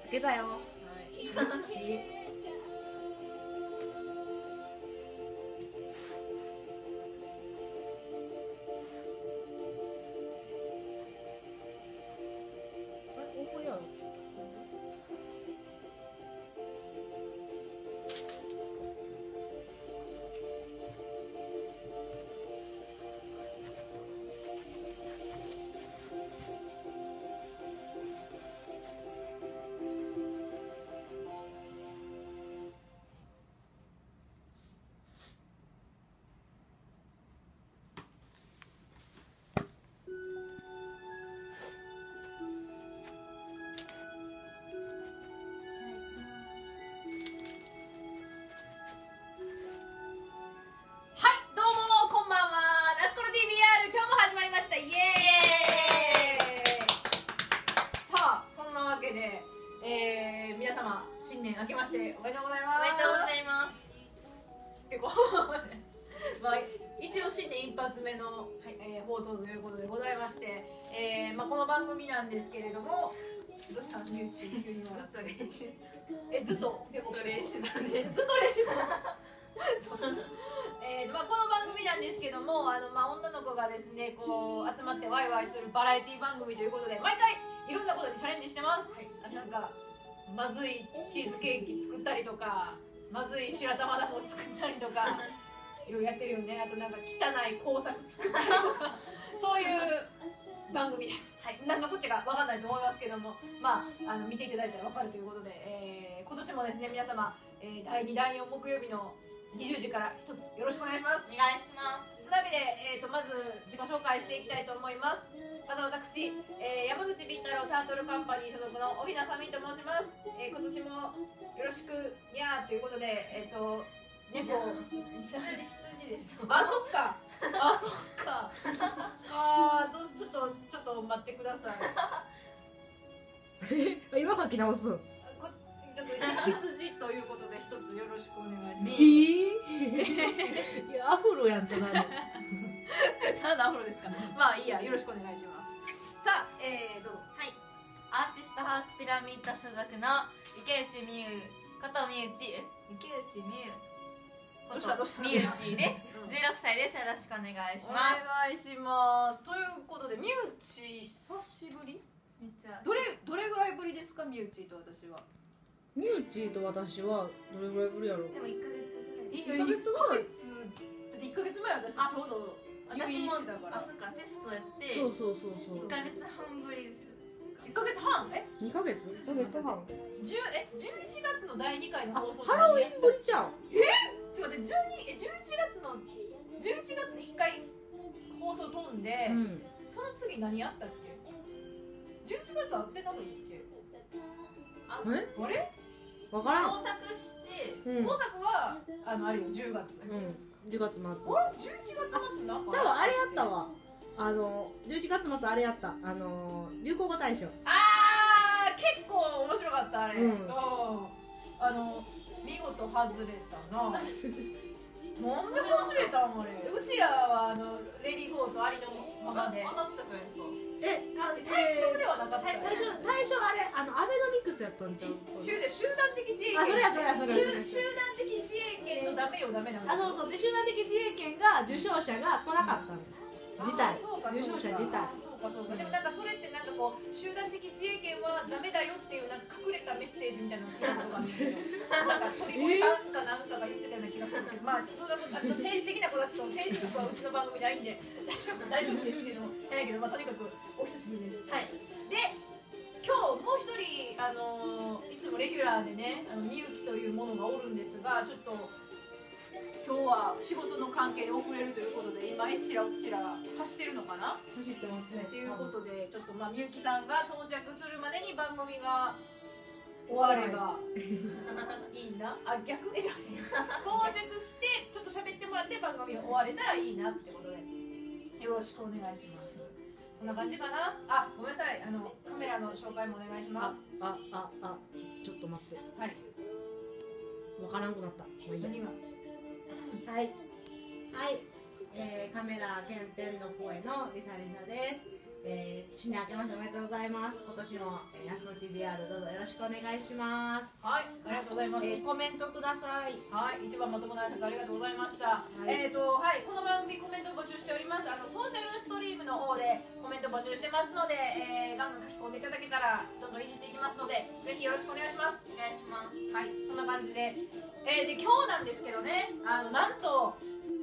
つけたよ。 はいオープンやろ。 どうもこんばんは。ナスコロ TBR 今日も始まりました。イエーイ。さあそんなわけで、皆様新年明けましておめでとうございます。 おめでとうございます。 結構まあ一応新年一発目の、放送ということでございまして、この番組なんですけれども、どうしたのミューチ急にずっ笑と練習。ずずっとっと練習だね。 ずっと練習したそうこの番組なんですけども、女の子がですねこう集まってワイワイするバラエティ番組ということで、毎回いろんなことにチャレンジしてます。なんかまずいチーズケーキ作ったりとか、まずい白玉団子作ったりとかいろいろやってるよね。あとなんか汚い工作作ったりとかそういう番組です。何のこっちゃか分かんないと思いますけども、見ていただいたら分かるということで、今年もですね皆様、第2第4木曜日の20時から一つよろしくお願いします。 お願いします。 つなげで、まず自己紹介していきたいと思います。まず私、山口ビンタロウタートルカンパニー所属の小木名さみんと申します。今年もよろしくにゃーということで、猫羊でした。 あ、そっか。ちょっと待ってください。 今書き直す。 ちょっと羊ということで一つよろしくお願いします。 いやアフロやんとなる。 ただアフロですか。まあいいや、よろしくお願いします。さあ、どうぞ。 はい。アーティストハウスピラミッド所属の池内美優ことみうち。池内美優ことみうちです。16歳です。よろしくお願いしおます。 願いします。ということで、みうち久しぶり？ めっちゃ。 どれぐらいぶりですか、みうちと私は。 みうちと私はどれぐらいぶりやろう。 でも1ヶ月ぐらい。 1ヶ月ぐらい。だって1ヶ月前私ちょうど私もしてたから。 あ、そっか、テストやってそう 1ヶ月半ぶりです。 1ヶ月半 2ヶ月1ヶ月半。 11月の第2回の放送。 ハロウィンぶりちゃう。 ちょっと待って、11月に1回放送飛んで、その次何やったっけ？11月会ってなかったっけ？あれ？ わからん。 工作して、 工作はあれよ、10月。 10月末。 あれ11月末なんか。 じゃああれやったわ。11月末あれやった。流行語大賞。 結構面白かったあれ。見事外れたな。なんで外れたんあれ。うちらはレディゴーとアリのままで。 当たってたくらいですか？ 対象ではなかった。 対象あれアベノミクスやったんちゃう？ 集団的自衛権。 それや。 集団的自衛権のダメなんです。 そうで集団的自衛権が受賞者が来なかったの。受賞者自体。 でもなんかそれってなんかこう集団的自衛権はダメだよっていうなんか隠れたメッセージみたいなのを聞いたことがあるんですけど、なんか鳥越さんかなんかが言ってたような気がするけど、そんなこと政治的な子たちと政治色はうちの番組ないんで大丈夫ですっていうのも変やけど、とにかくお久しぶりです。はい。で今日もう一人いつもレギュラーでねみゆきというものがおるんですが、ちょっと今日は仕事の関係で遅れるということで、今ちら走ってるのかな。 走ってますね。 ということでちょっとみゆきさんが到着するまでに番組が終わればいいな。逆到着してちょっと喋ってもらって番組終われたらいいなってことでよろしくお願いします。そんな感じかな。ごめんなさい、カメラの紹介もお願いします。 ちょっと待って。 はい。 わからんくなった。 何が？ はい、カメラ原点の声のリサリサです。 新年明けましておめでとうございます。今年もやすこ TBR どうぞよろしくお願いします。 はい、ありがとうございます。 コメントください。 はい、一番まともな挨拶ありがとうございました。はい、この番組コメント募集しております。ソーシャルストリームの方でコメント募集してますので、ガンガン書き込んでいただけたらどんどんいじっていきますので、ぜひよろしくお願いします。 お願いします。 はい、そんな感じで、で今日なんですけどね、なんと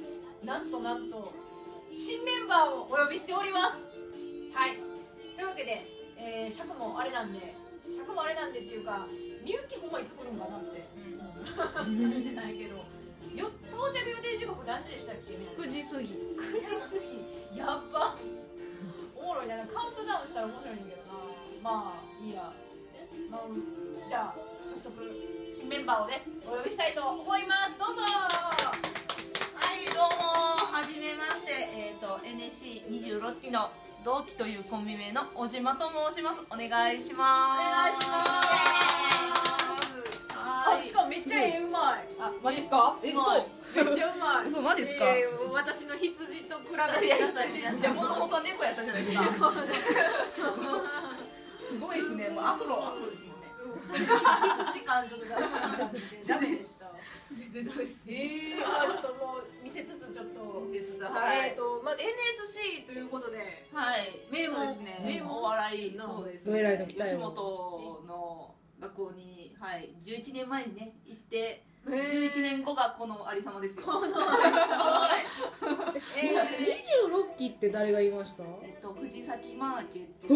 新メンバーをお呼びしております。はい。というわけで、尺もあれなんでっていうか、みゆきほんまいつ来るんかなって感じないけど、到着予定時刻何時でしたっけ？ 9時過ぎ。 9時過ぎ。やっば。おもろいな。カウントダウンしたら面白いんだけどな。まあいいや。じゃあ早速新メンバーをねお呼びしたいと思います。どうぞ。 はい、どうもはじめまして、NSC26 期の同期というコンビ名の小島と申します。お願いします。 お願いします。 はい。 しかもめっちゃうまい。 あ、マジっすか？ めっちゃうまい。 嘘マジっすか？ 私の羊と比べてください。 いや、もともと猫やったじゃないですか。すごいですね。もうアフロですもんね。 羊感ちょっと出してみたんでダメでした。 全然ダメです。 ちょっともう見せつつちょっと。 はい。 まず NSC ということで。 はい。 名門ですね。お笑いそうですね。吉本の学校に11年前にね行って。11年後がこのありさまですよ。このありさま。 26期って誰がいました？ 藤崎マーケット。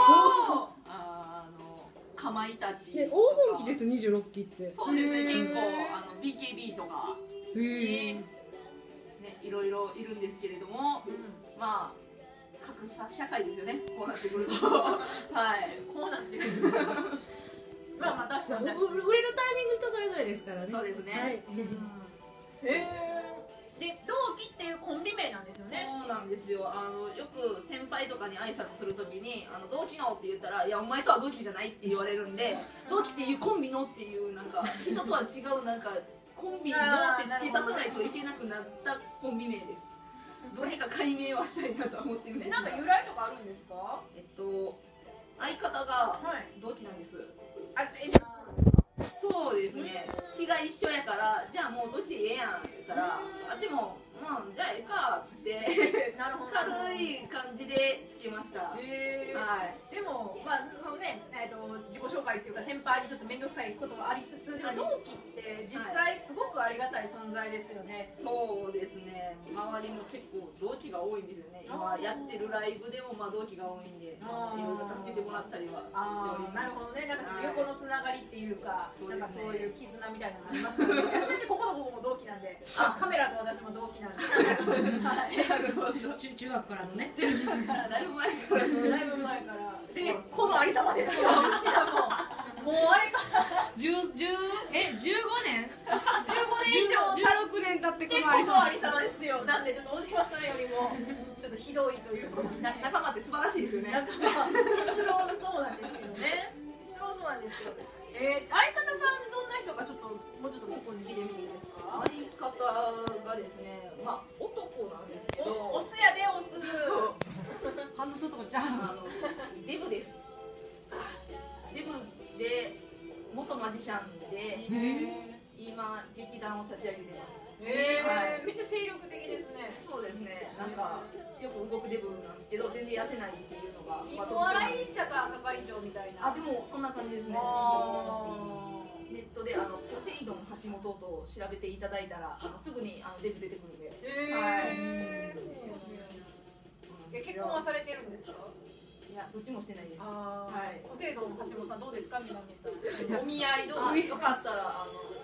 かまいたち。 黄金期です26期って。 そうですね。結構BKB とかねいろいろいるんですけれども、まあ格差社会ですよね。こうなってくると、はい。 こうなってくる。まあ確かに売れるタイミング人それぞれですからね。 そうですね。 で同期っていうコンビ名なんですよね。 そうなんですよ。よく先輩とかに挨拶するときに同期のって言ったら、いやお前とは同期じゃないって言われるんで、同期っていうコンビのっていうなんか人とは違うなんかコンビのって付け足さないといけなくなったコンビ名です。どうにか解明はしたいなと思ってるんですが。 なんか由来とかあるんですか？ 相方が同期なんです。そうですね。血が一緒やから、じゃあもう同期でええやんって言ったら、あっちもまあじゃあええかっつって軽い感じでつけました。はい。 でもまあそのね自己紹介っていうか先輩にちょっと面倒くさいことはありつつ、でも同期って実際すごくありがたい存在ですよね。 そうですね。周りも結構同期が多いんですよね。今やってるライブでもまあ同期が多いんで、いろいろ助けてもらったりはしております。 なるほどね。なんかその横のつながりっていうか、なんかそういう絆みたいなのありますからね。私だってこことここも同期なんで、カメラと私も同期なんで。はい。 中学からのね。 中学からだいぶ前から。 だいぶ前から。で、このありさまですよ。うちらも。もうあれから 15年以上 16年経ってこのありさまですよ。なんでちょっと小島さんよりもちょっとひどいというか、 仲間って素晴らしいですよね。 仲間結論そうなんですけどね。結論そうなんですよ。相方さんどんな人かちょっともうちょっと突っ込んで聞いてみていいですか？ 相方がですね、まあ男なんですけど、 オスやでオス。 反応するとこちゃう。 デブです。デブで元マジシャンで今劇団を立ち上げてます。 めっちゃ精力的ですね。 そうですね。なんかよく動くデブなんですけど全然痩せないっていうのがお笑い坂係長みたいな。 でもそんな感じですね。ネットでポセイドン橋本と調べていただいたらすぐにデブ出てくるんで。 結婚はされてるんですか？ いや、どっちもしてないです。 ポセイドン橋本さんどうですか？南さんお見合いどうですか？ よかったら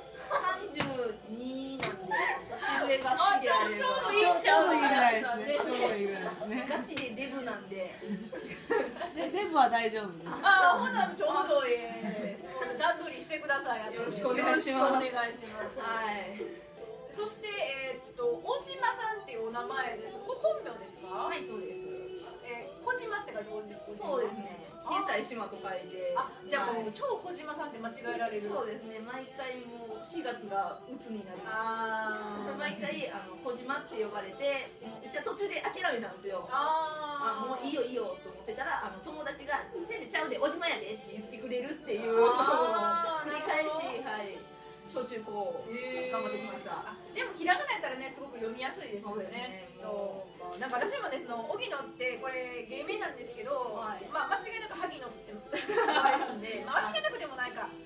32なんで年上が好きであればちょうどいいんちゃうぐらいですね。 ちょうどいいぐらいですね。 ガチでデブなんでデブは大丈夫です。 ほなちょうどいい。段取りしてください。 よろしくお願いします。 はい。そして小島さんっていうお名前です。これ本名ですか？ はい、そうです。 小島って書いて小島。 そうですね。小さい島と書いて。 じゃあもうも超小島さんって間違えられる。 そうですね、毎回もう4月が鬱になる。毎回小島って呼ばれて、もううちは途中で諦めたんですよ。もういいよいいよと思ってたら、友達が「先生ちゃうで、小島やで」って言ってくれるっていうのを繰り返し、はい、小中高頑張ってきました。 でもひらがなやったらね、すごく読みやすいですよそうですね。 ね。 なんか私もね、その荻野ってこれ芸名なんですけど、まあ間違いなく萩野って言われるんで、まあ間違いなくでもないか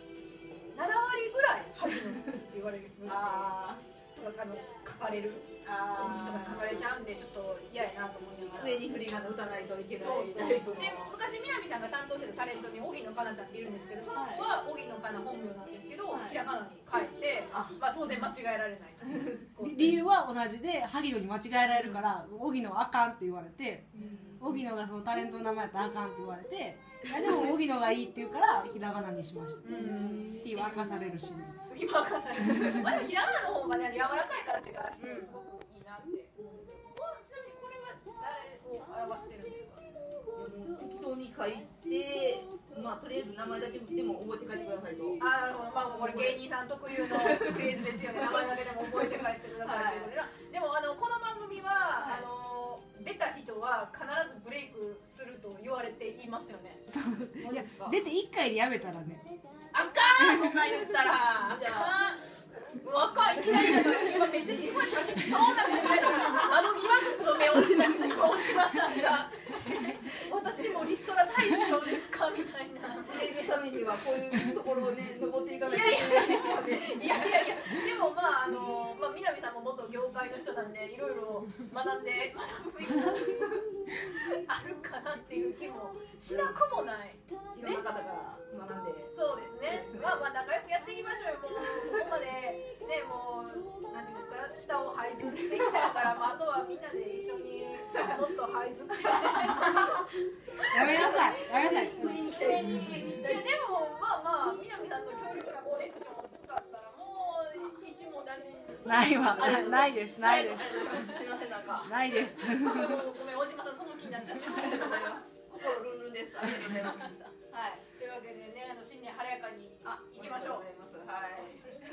7割ぐらい萩野って言われるとか書かれる。道とか書かれちゃうんでちょっと嫌やなと思いながら、 上に振り仮名打たないといけないタでイプの。 昔南さんが担当してたタレントに荻野かなちゃんっているんですけど、その子は荻野かな本名なんですけど、ひらがなに変えて、まあ当然間違えられない理由は同じで、萩野に間違えられるから荻野はあかんって言われて、荻野がそのタレントの名前やったらあかんって言われて、いやでも荻野がいいって言うからひらがなにしましたっていう明かされる真実。 今明かされる。まあでもひらがなの方がね柔らかいからっていうか、すごくいいなって。ちなみにこれは誰を表してるんですか？ 適当に書いて、まあとりあえず名前だけでも覚えて帰ってくださいと。 なるほど。まあこれ芸人さん特有のフレーズですよね。名前だけでも覚えて帰ってくださいということで。でもこの番組は出た人は必ずブレイクすると言われていますよね。 いや出て1回でやめたらね、 あかん、そんなん言ったら。じゃあ若い、いきなり今めっちゃすごい寂しそうな目で、2族の目をしてたけど、今大島さんが私もリストラ対象ですかみたいな。 売れるためにはこういうところをね、登っていかないといけないですよね。 いやでもまあ南さんも元業界の人なんで、いろいろ学ぶべきあるかなっていう気もしなくもない。 いろんな方から学んで。 そうですね。まあ仲良くやっていきましょうよ。もうここまでね、もう何ですか、下を這いずっていったから、あとはみんなで一緒にもっと這いずって。 やめなさいやめなさい。 上に行きたいです。 でもまあ南さんの強力なコネクションを使ったらもう一網打尽。 ないわ、ないですないですすみません、なんかないです。 ごめん、小島さんその気になっちゃった。 ありがとうございます。心ルンルンです。ありがとうございます。はい。 というわけでね、新年晴れやかにいきましょう。 はい。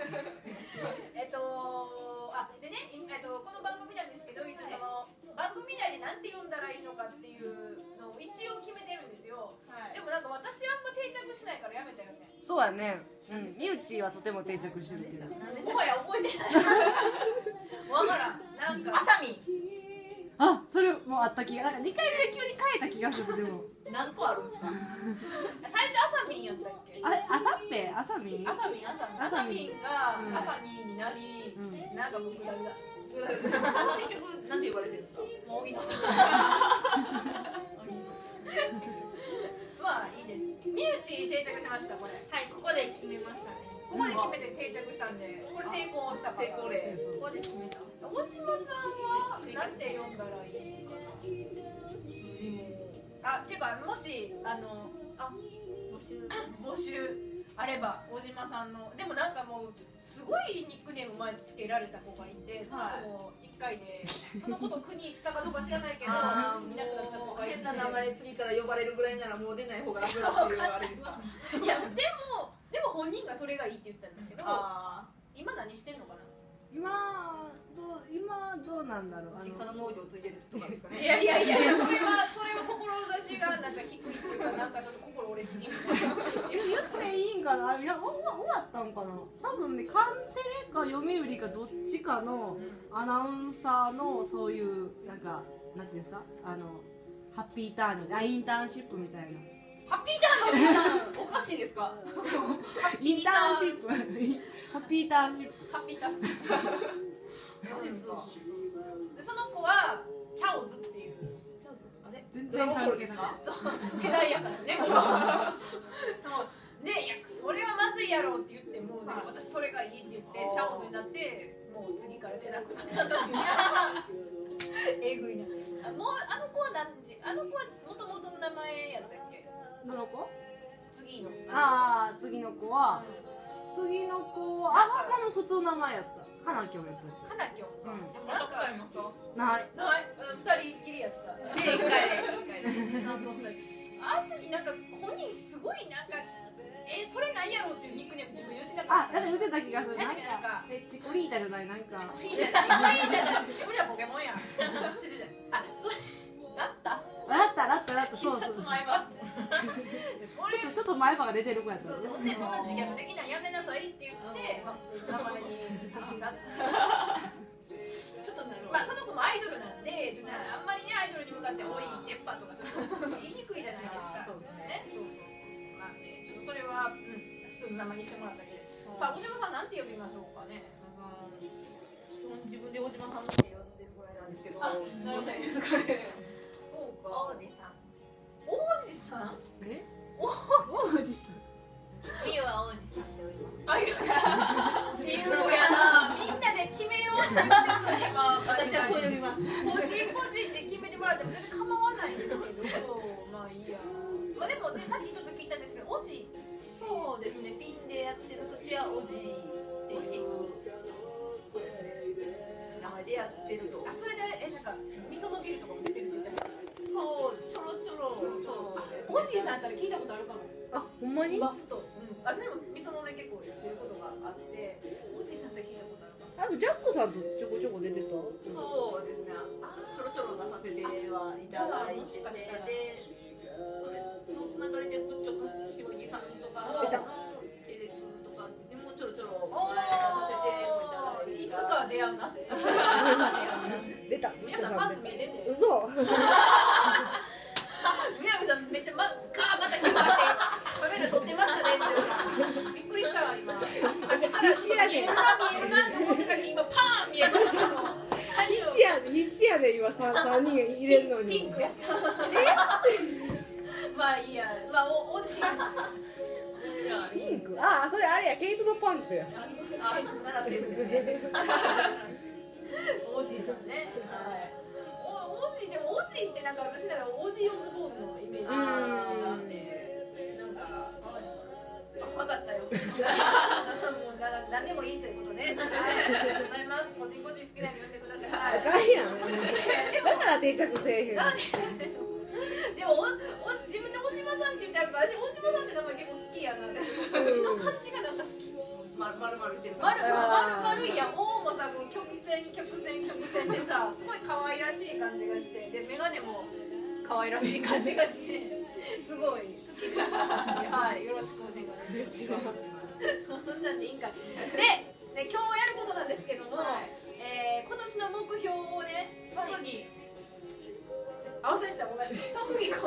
でね、この番組なんですけど、一応その番組内でなんて呼んだらいいのかっていうのを一応決めてるんですよ。でもなんか私あんま定着しないからやめたよね。 そうやね。みうちはとても定着してるけど。 もはや覚えてない。わからん。なんか。 あさみ。 あ、それもあった気が、なんか2回目急に変えた気がする。でも何個あるんですか？ 最初あさみんやったっけ？ あれ、あさっぺ、あさみん、 あさみんがあさみんになり、なんか僕だけだ。 結局なんて呼ばれてるんですか？ もう荻野さん。まあいいです。身内定着しました。これはい、ここで決めましたね。 ここで決めて定着したんで、これ成功したから。 成功例。ここで決めた。 小島さんは何て呼んだらいいかな。っていうか、もし募集あれば小島さんの、でもなんかもうすごいニックネーム前つけられた子がいて、その子も1回でそのことを苦にしたかどうか知らないけどいなくなった子がいて、 変な名前次から呼ばれるぐらいならもう出ない方が楽だっていうあれですか？ いやでも本人がそれがいいって言ったんだけど、今何してんのかな。 今どうなんだろう。 実家の農業を継いでるとかですかね。 いやそれは志がなんか低いっていうか、なんかちょっと心折れすぎみたいな。 言っていいんかな。いや、終わったんかな。多分ね、カンテレか読売かどっちかのアナウンサーのそういうなんかなんていうんですか、ハッピーターンインターンシップみたいな。 ハッピーターンおかしいですか？ インターンシップハッピーターンシップハッピーターンシップ。その子はチャオズっていう。 あれ？ 全然関係ない。 そう世代やからね。そうで、いやそれはまずいやろうって言っても、私それがいいって言ってチャオズになって、もう次から出なくなったという。えぐいな。もうあの子はもともとの名前やったっけ？ どの子？ 次の子は普通の名前やった。かなきょんやった。 かなきょんか。でもなんかありますか？ ない 2人きりやった。 一回新人さんと2人。あの時なんか本人すごいなんかあ、なんか言ってた気がする。なんなんかかチコリータじゃないなんか。 チコリータはポケモンやん。あ、それラッタ必そう殺前歯。それちょっと前歯が出てる子やったそうそうでそんな自虐的なやめなさいって言って、まあ普通の名前にさした。ちょっとまあその子もアイドルなんで、ちょっとあんまりねアイドルに向かっておい鉄板とかちょっと言いにくいじゃないですか。 そうですね。 そうなんでちょっとそれは普通の名前にしてもらっただけで。さあ小島さんなんて呼びましょうかね。 自分で大島さんって呼んでるぐらいなんですけど、どうしたらいいですかね。 そうか。王子さん。王子さん？ え？ 王子さん。 ミュは王子さんって呼びます。 自由やな。みんなで決めようって言ってるのに今私はそう呼びます。 個人で決めてもらっても全然構わないんですけど、まあいいや。まあでもねさっきちょっと聞いたんですけど、おじ。 そうですね。ピンでやってる時はおじっていう名前でやってると。 あ、それであれなんかみそのビルとかも出てるって言ってた。 そうちょろちょろそうですね。 おじいさんやったら聞いたことあるかも。 あ、ほんまに？ 今ふと。私もみそのね結構やってることがあって、おじいさんって聞いたことあるかも。 あのジャックさんとちょこちょこ出てた。 そうですね。ちょろちょろ出させてはいただいてて、で、それのつながりでぶっちょかしわぎさんとかの系列とかにもちょろちょろ前させてもいただいて。 いつか出会うな。 出た。 皆さんパンツ見えてんね。 嘘。 南さんめっちゃまた引っ張ってカメラ撮ってましたねってびっくりしたわ今。さっきから見えるなって思ってたけど今パーン見えるけど。 必死やね今3人入れるのに。 ピンクやった。まあいいや。まあおじいです。 ピンク。あ、それあれやケイトのパンツや。 ならセーフですね。 おじいさんね。でもオジってなんか私なんかオジー・オズボーンのイメージがあってなんか分かったよ。もう何でもいいということです。ありがとうございます。個人好きなように呼んでください。 あかんやん。だから定着せえへん。 でも自分で小島さんって言ってあるから私小島さんって名前結構好きやな。うちの感じがなんか好き。 丸々してる。 丸いやん。王もさ曲線でさすごい可愛らしい感じがしてでメガネも可愛らしい感じがしてすごい好きです私。はいよろしくお願いします。そんなんでいいんかい。で今日やることなんですけども、今年の目標をね特技忘れてたごめん特技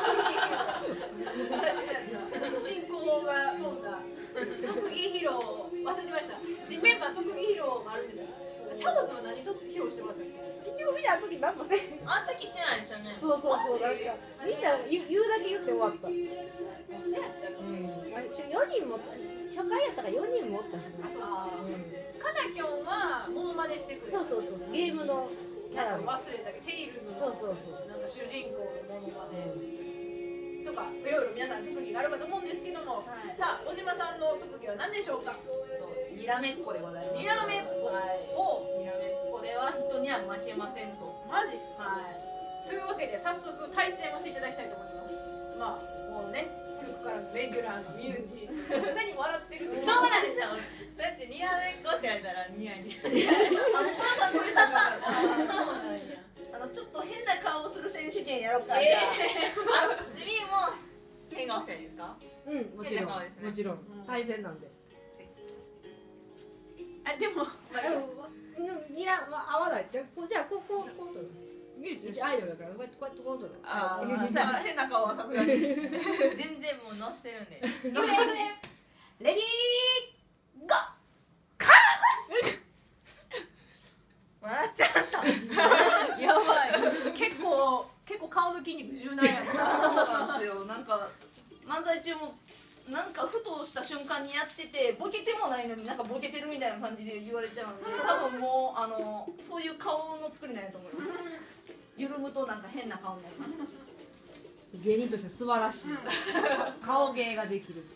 進行が飛んだ特技披露忘れてました。新メンバー特技披露もあるんですよ。チャボさんは何特技披露してもらったっけ？ 結局みんなあの時何もせん。 あの時してないですよね。 そうなんかみんな言うだけ言って終わった。 そうやったの。 4人も初回やったから4人もおったしね。 あ、そうかなきょんはモノマネしてくれる。 そうゲームのキャラ忘れたけどテイルズのなんか主人公のモノマネとかいろいろ皆さん特技があるかと思うんですけども、さあ小島さんの特技は何でしょうか？ にらめっこでございます。 にらめっこ。 にらめっこでは人には負けませんと。 マジっすか。というわけで早速対戦をしていただきたいと思います。まあもうね古くからのレギュラーの身内すでに笑ってる。 そうなんですよ。だってにらめっこってやったらニヤニヤ。ちょっと変な顔をする選手権やろうか。じゃあジミーも変顔したいですか？ もちろん対戦なんで。 あでもにら合わない。じゃあこうミルチアイドルだからこうやってこうとる。 変な顔はさすがに全然もう直してるんで。 レディーゴー。 笑っちゃった。 やばい。結構顔の筋肉柔軟やな。 そうなんですよ。なんか漫才中もなんかふとした瞬間にやっててボケてもないのになんかボケてるみたいな感じで言われちゃうんで、多分もうそういう顔の作りなんやと思います。緩むとなんか変な顔になります。 芸人として素晴らしい。顔芸ができる。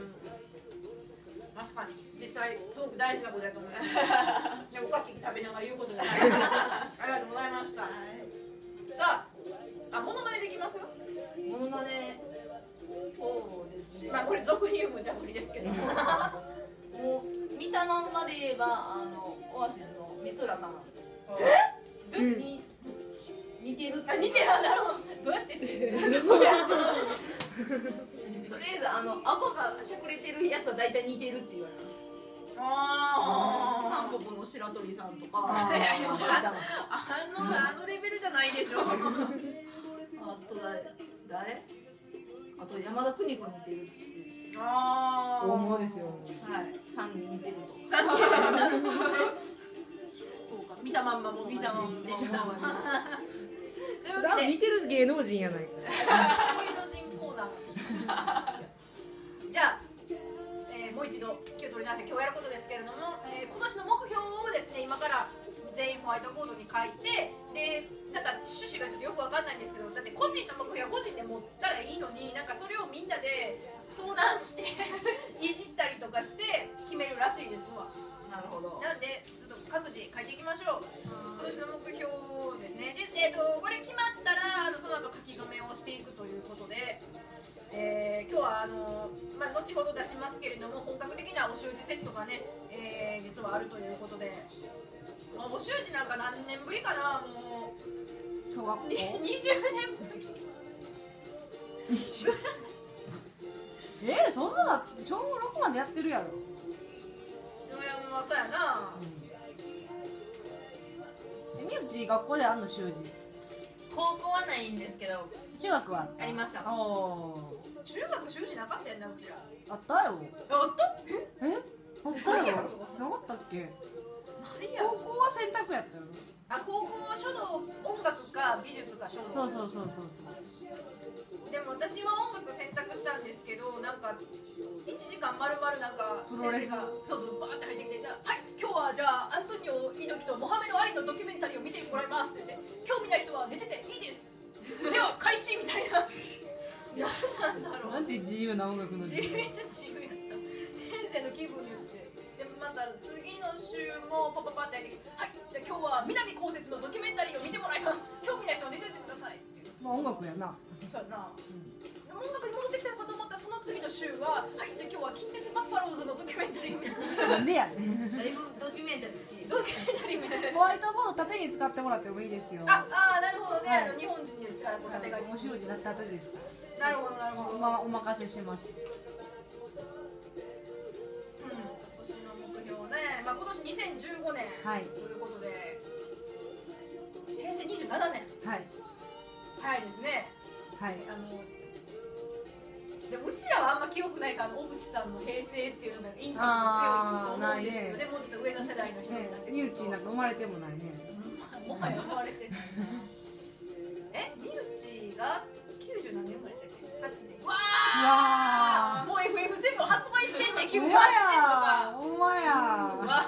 確かに実際すごく大事なことだと思います。でおかき食べながら言うことじゃない。ありがとうございました。さあ、モノマネできます？ モノマネそうですね。 まあこれ俗に言う無茶ぶりですけど。もうまんまで言えばオアシスの光浦さんに似てるってあ似てる。なるほど。どうやってとりあえず顎がしゃくれてるやつは大体似てるって言われます。タンポポの白鳥さんとかあのレベルじゃないでしょ。 あと誰あと山田邦子に似てるっていう大物ですよ。 はい3人似てるとそうか見たまんまもの見たまんまでした。 ものまねというわけで似てる芸能人やないか。 芸能人コーナー。じゃあ、もう一度気を取り直して今日やることですけれども、今年の目標をですね今から全員ホワイトボードに書いて、でなんか趣旨がちょっとよくわかんないんですけど、だって個人の目標は個人で持ったらいいのに、なんかそれをみんなで相談していじったりとかして決めるらしいですわ。 なるほど。 なんでちょっと各自書いていきましょう。今年の目標ですね。で、これ決まったらその後書き初めをしていくということで、今日は後ほど出しますけれども本格的なお習字セットがね、実はあるということで、お習字なんか何年ぶりかな、もう小学校。 20年ぶり。 そんなだ小6までやってるやろ。 まあそうやな。 みうち学校であんの習字。 高校はないんですけど中学はありました。 お中学習字なかったやんな、うちら。 あったよ。 あったあったよ。なかったっけ？ 何や高校は選択やったよ。 高校は書道、音楽か美術か書道。 そうでも私は音楽選択したんですけど、なんか1時間まるまるなんかプロレス先生がそうバーって入ってきて、はい今日はじゃあアントニオ猪木とモハメド・アリのドキュメンタリーを見てもらいますって言って、興味ない人は寝てていいですでは開始みたいな。なんだろう。 なんて自由な音楽のめっちゃ自由やった。先生の気分によって。でもまた次の週もパパって入ってきて、はいじゃあ今日は南こうせつのドキュメンタリーを見てもらいます。興味ない人は寝ててくださいっていう。 まあ音楽やな。 そうやな。音楽に戻ってきたかと思ったらその次の週は、はいじゃあ今日は近鉄バッファローズのドキュメンタリーを見てなんでやねん。 だいぶドキュメンタリー好きです。 ドキュメンタリー見てホワイトボード縦に使ってもらってもいいですよ。 なるほどね、 はい日本人ですからこう縦書き。 お習字縦ですかなるほどなるほど。 ら。お任せします。 今年の目標ね、今年2015年はいということで、平成27年はい早いですね。 はい。 でもうちらはあんま記憶ないから、小渕さんの平成っていうのがインパクト強いと思うんですけどね、もうちょっと上の世代の人になってくみうると。 ちなんか生まれてもないね。 もはや生まれてない。みうちが90何年生まれたっけ？8年。わわーもう FF7 発売してんねん、98年とほんまやか。 ほんまや。 わ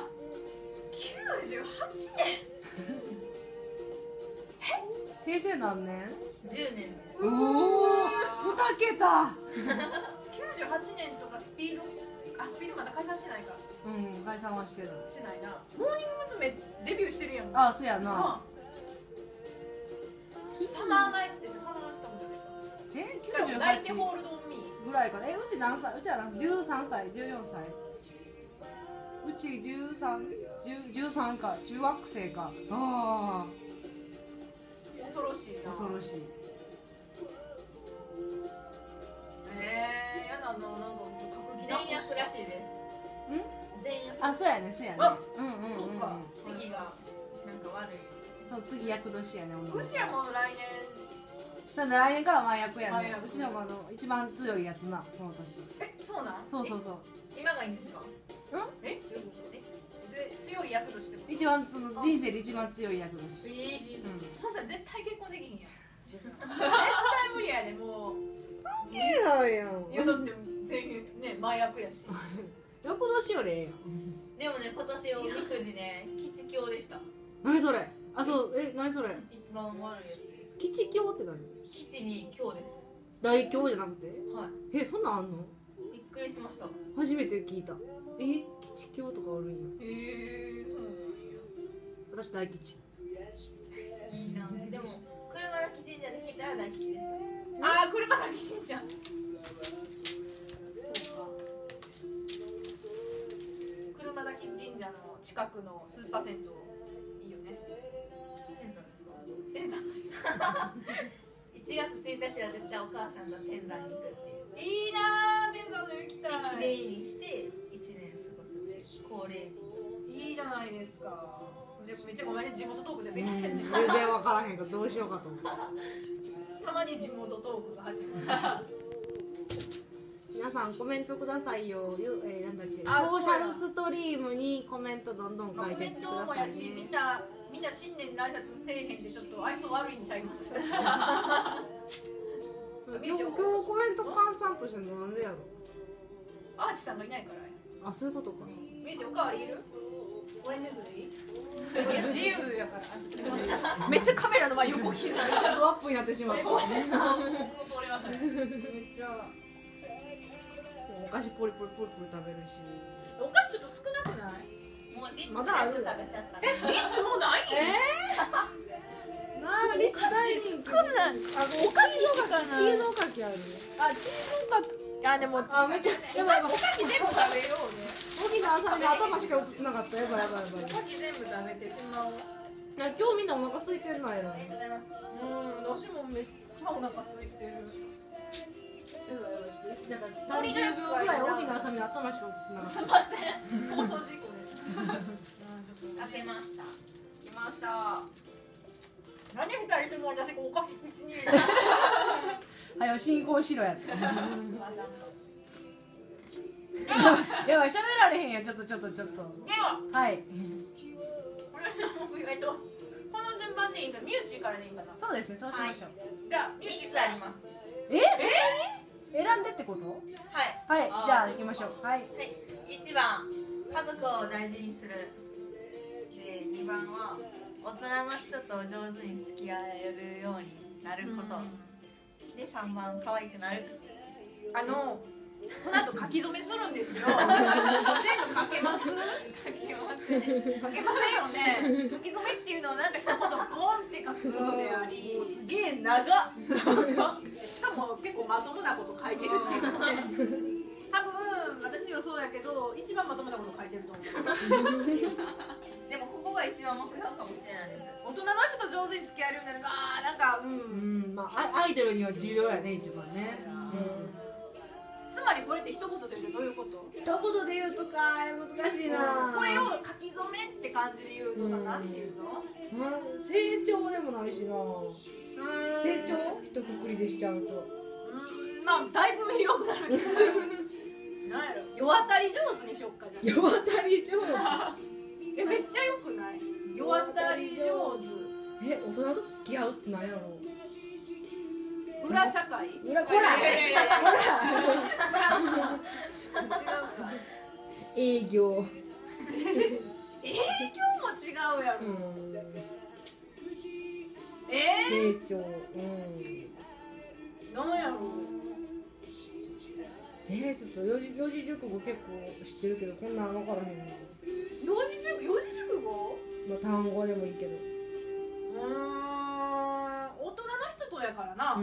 98年平成何年？ 10年です。 おお、2桁。 98年とかスピードまだ解散してないか。 うん、解散はしてる。 してないな。モーニング娘。デビューしてるやん。 あ、そうやな。 サマーナイトサマーナイトもじゃないか。泣いてホールドオンミーぐらいかな。うち何歳？うちは13歳、14歳。うち13か、中学生か。ああ、 恐ろしいな。 恐ろしい。 やだな、なんか格全役らしいです。全役。 あ、そうやね、そうやね。 あうんうんうん。 そっか。 次がなんか悪い。 そう、次役年やね。 うちらも来年ただ来年から前役やね。 前役うちのも一番強いやつな、この年。 そうなん？ そうそうそう。 今がいいんですか？ で強い役としても。 一番その人生で一番強い役年。 ほんなら絶対結婚できひんやん。絶対無理やでもう。 いやいや。 いやだって全員ね前役やし。 役年よりええやん。 でもね今年おみくじね吉凶でした。 何それ？あ、そう、何それ？ 一番悪いやつです。 吉凶って何？ 吉に凶です。 大凶じゃなくて？ はそんなんあんの？ い。びっくりしました。 初めて聞いた。吉凶とかあるんや。 そうなんや。 私大吉。 いいな。でも車が吉じゃできたら大吉でした。 車崎しんちゃん。そうか。車崎神近くのスーパー銭湯いいよね。 天山ですか？ 天山の 1月1日は絶対お母さんと天山に行くっていういいなー、天山の湯行きた綺い。 麗にして1年過ごす恒例いいじゃないですか。でめっちゃごめんね、地元トークですいませんね。 全然分からへんからどうしようかと思って。 たまに地元トークが始まる。 皆さんコメントくださいよ。なんだっけ、 あソーシャルストリームにコメントどんどん書コいていってくメントもださいやし、みんね。 な新年の挨拶せえへんでちょっと愛想悪いんちゃいます。 今日コメント換算としてなんでやろ。 アーチさんがいないからや。 あ、そういうことかな。 みゆちゃんおかわりいる？オレンジジュースでいい？自由やから。すみません。めっちゃカメラの前横切る。 ちょっとアップになってしまった。 そう通りましたね。 めっちゃ。 お菓子ポリポリポリポリ食べるし。 お菓子ちょっと少なくない？ もうリッツまだある全部食べちゃったリッツもうない？ なあ、リッツ大人気。 少ない。おかきとかチーズおかきある。 あ、チーズおかき。あ、でもあ、めっちゃやばいやばい。 おかき全部食べようね。 荻野あさみの頭しか映ってなかった。やばいやばいやばい。 おかき全部食べてしまおう。 いや、今日みんなお腹空いてんのやろ。 ありがとうございます私もめっちゃお腹空いてる。 なんか30秒ぐらい荻野あさみの頭しか映ってなかっすみません。放送事故です。 開けました来ました。 何二人とも私おかき口に入れる。 た。はよ進行しろやって。 わざとやばい、喋られへんやん。ちょっと。 では、 はい。 この順番でいいか、ミューチからでいいかな。 そうですね、そうしましょう。 じゃあ、ミューチ 3つあります選んでってこと？ はいはい、じゃあ行きましょう。はい。 はい、1番家族を大事にするで2番は大人の人と上手に付き合えるようになることで3番可愛くなるこの後書き初めするんですよ。全部書けます？ 書けますね書けませんよね。書き初めっていうのはなんか一言ポンって書くことであり、 すげえ長っ。 しかも結構まともなこと書いてるっていうのね。多分私の予想やけど一番まともなこと書いてると思う。 でもここが一番目標かもしれないです大人の人と上手に付き合えるようになるな。なんかまあアイドルには重要やね、一番ね。 つまりこれって一言で言うとどういうこと？ 一言で言うとか難しいな。 これを書き初めって感じで言うとさ、なんていうの？ 成長でもないしな。成長一括りでしちゃうと。 まあだいぶ広くなるけど。なんやろ、世渡り上手にしよっかじゃん。 世渡り上めっちゃ良くない？世渡り上手。 手。大人と付き合うってなんやろう。 裏社会？ 裏こら。 違うか。 営業。 営業も違うやろ。 成長。 なんやろ。 ちょっと四字熟語結構知ってるけどこんなん分からへんの。 四字熟語？ まあ単語でもいいけど。 大人の人とやからな。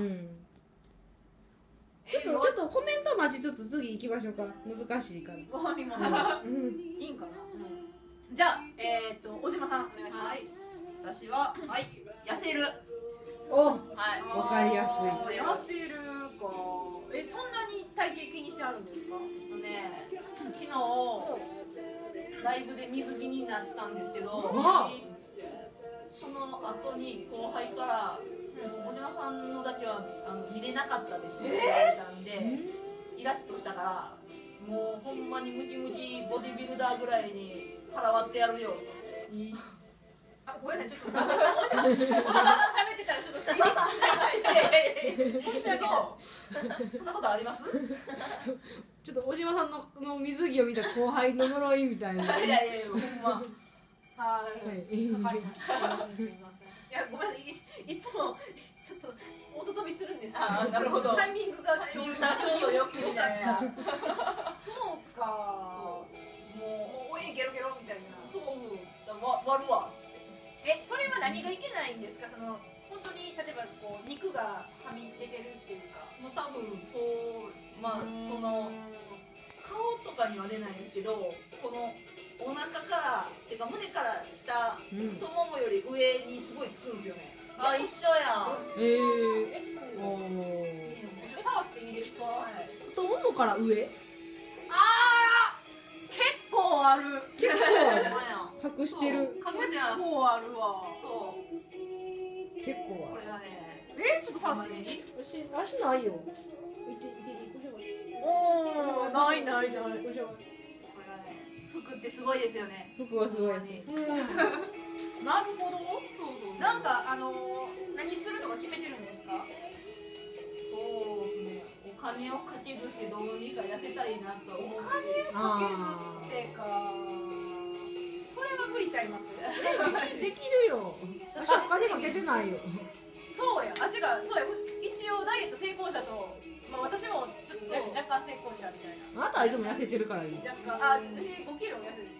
ちょっとコメント待ちつつ次行きましょうか。難しいから。 わかりました。いいんかな。じゃあ小島さんお願いします。 はい。私は痩せる。 お、 はい。 わかりやすい。 痩せるか。そんなに体型気にしてあるんですか？ 昨日ライブで水着になったんですけど、その後に後輩から小島さんのだけは見れなかったですって言われたんで、イラッとしたからもうほんまにムキムキボディビルダーぐらいに腹割ってやるよと。 ごめんなさい、ちょっと小島さん喋ってたらちょっと刺激しちゃいまして。申し訳ない。 そんなことあります？ ちょっと小島さんの水着を見た後輩の呪いみたいな。 いやほんま。 はい。わかりました。すみません。いやごめんなさい。いつもちょっと音飛びするんですけど。 なるほど。 タイミングがちょうどよくみたいな。 そうか。もうおいゲロゲロみたいな。 そう割るわっつって。 それは何がいけないんですか？本当に例えばこう肉がはみ出てるっていうか。 もう多分その顔とかには出ないんですけど、このお腹からっていうか胸から下、太ももより上にすごいつくんですよね。 あ、一緒や。 おお。 触っていいですか？はい。 太ももから上？ あー、結構ある。 結構ある。 ほんまや。 隠してる。 隠してます。 結構あるわ。 そう結構ある。 これがねちょっと触っていい？ 足ないよ。 おー、ないないない。 これがね服ってすごいですよね。 服はすごいです。 なるほど。 そうそうそう。 なんか何するとか決めてるんですか？ そうですね。お金をかけずしてどうにか痩せたいなと思う。 お金かけずしてか。それは無理ちゃいます。 できるよ。私お金かけてないよ。 そうや、違う、そうや、一応ダイエット成功者と、まあ私もちょっと若干成功者みたいな。 あなたはいつも痩せてるからいい。 若干、私5キロ痩せて。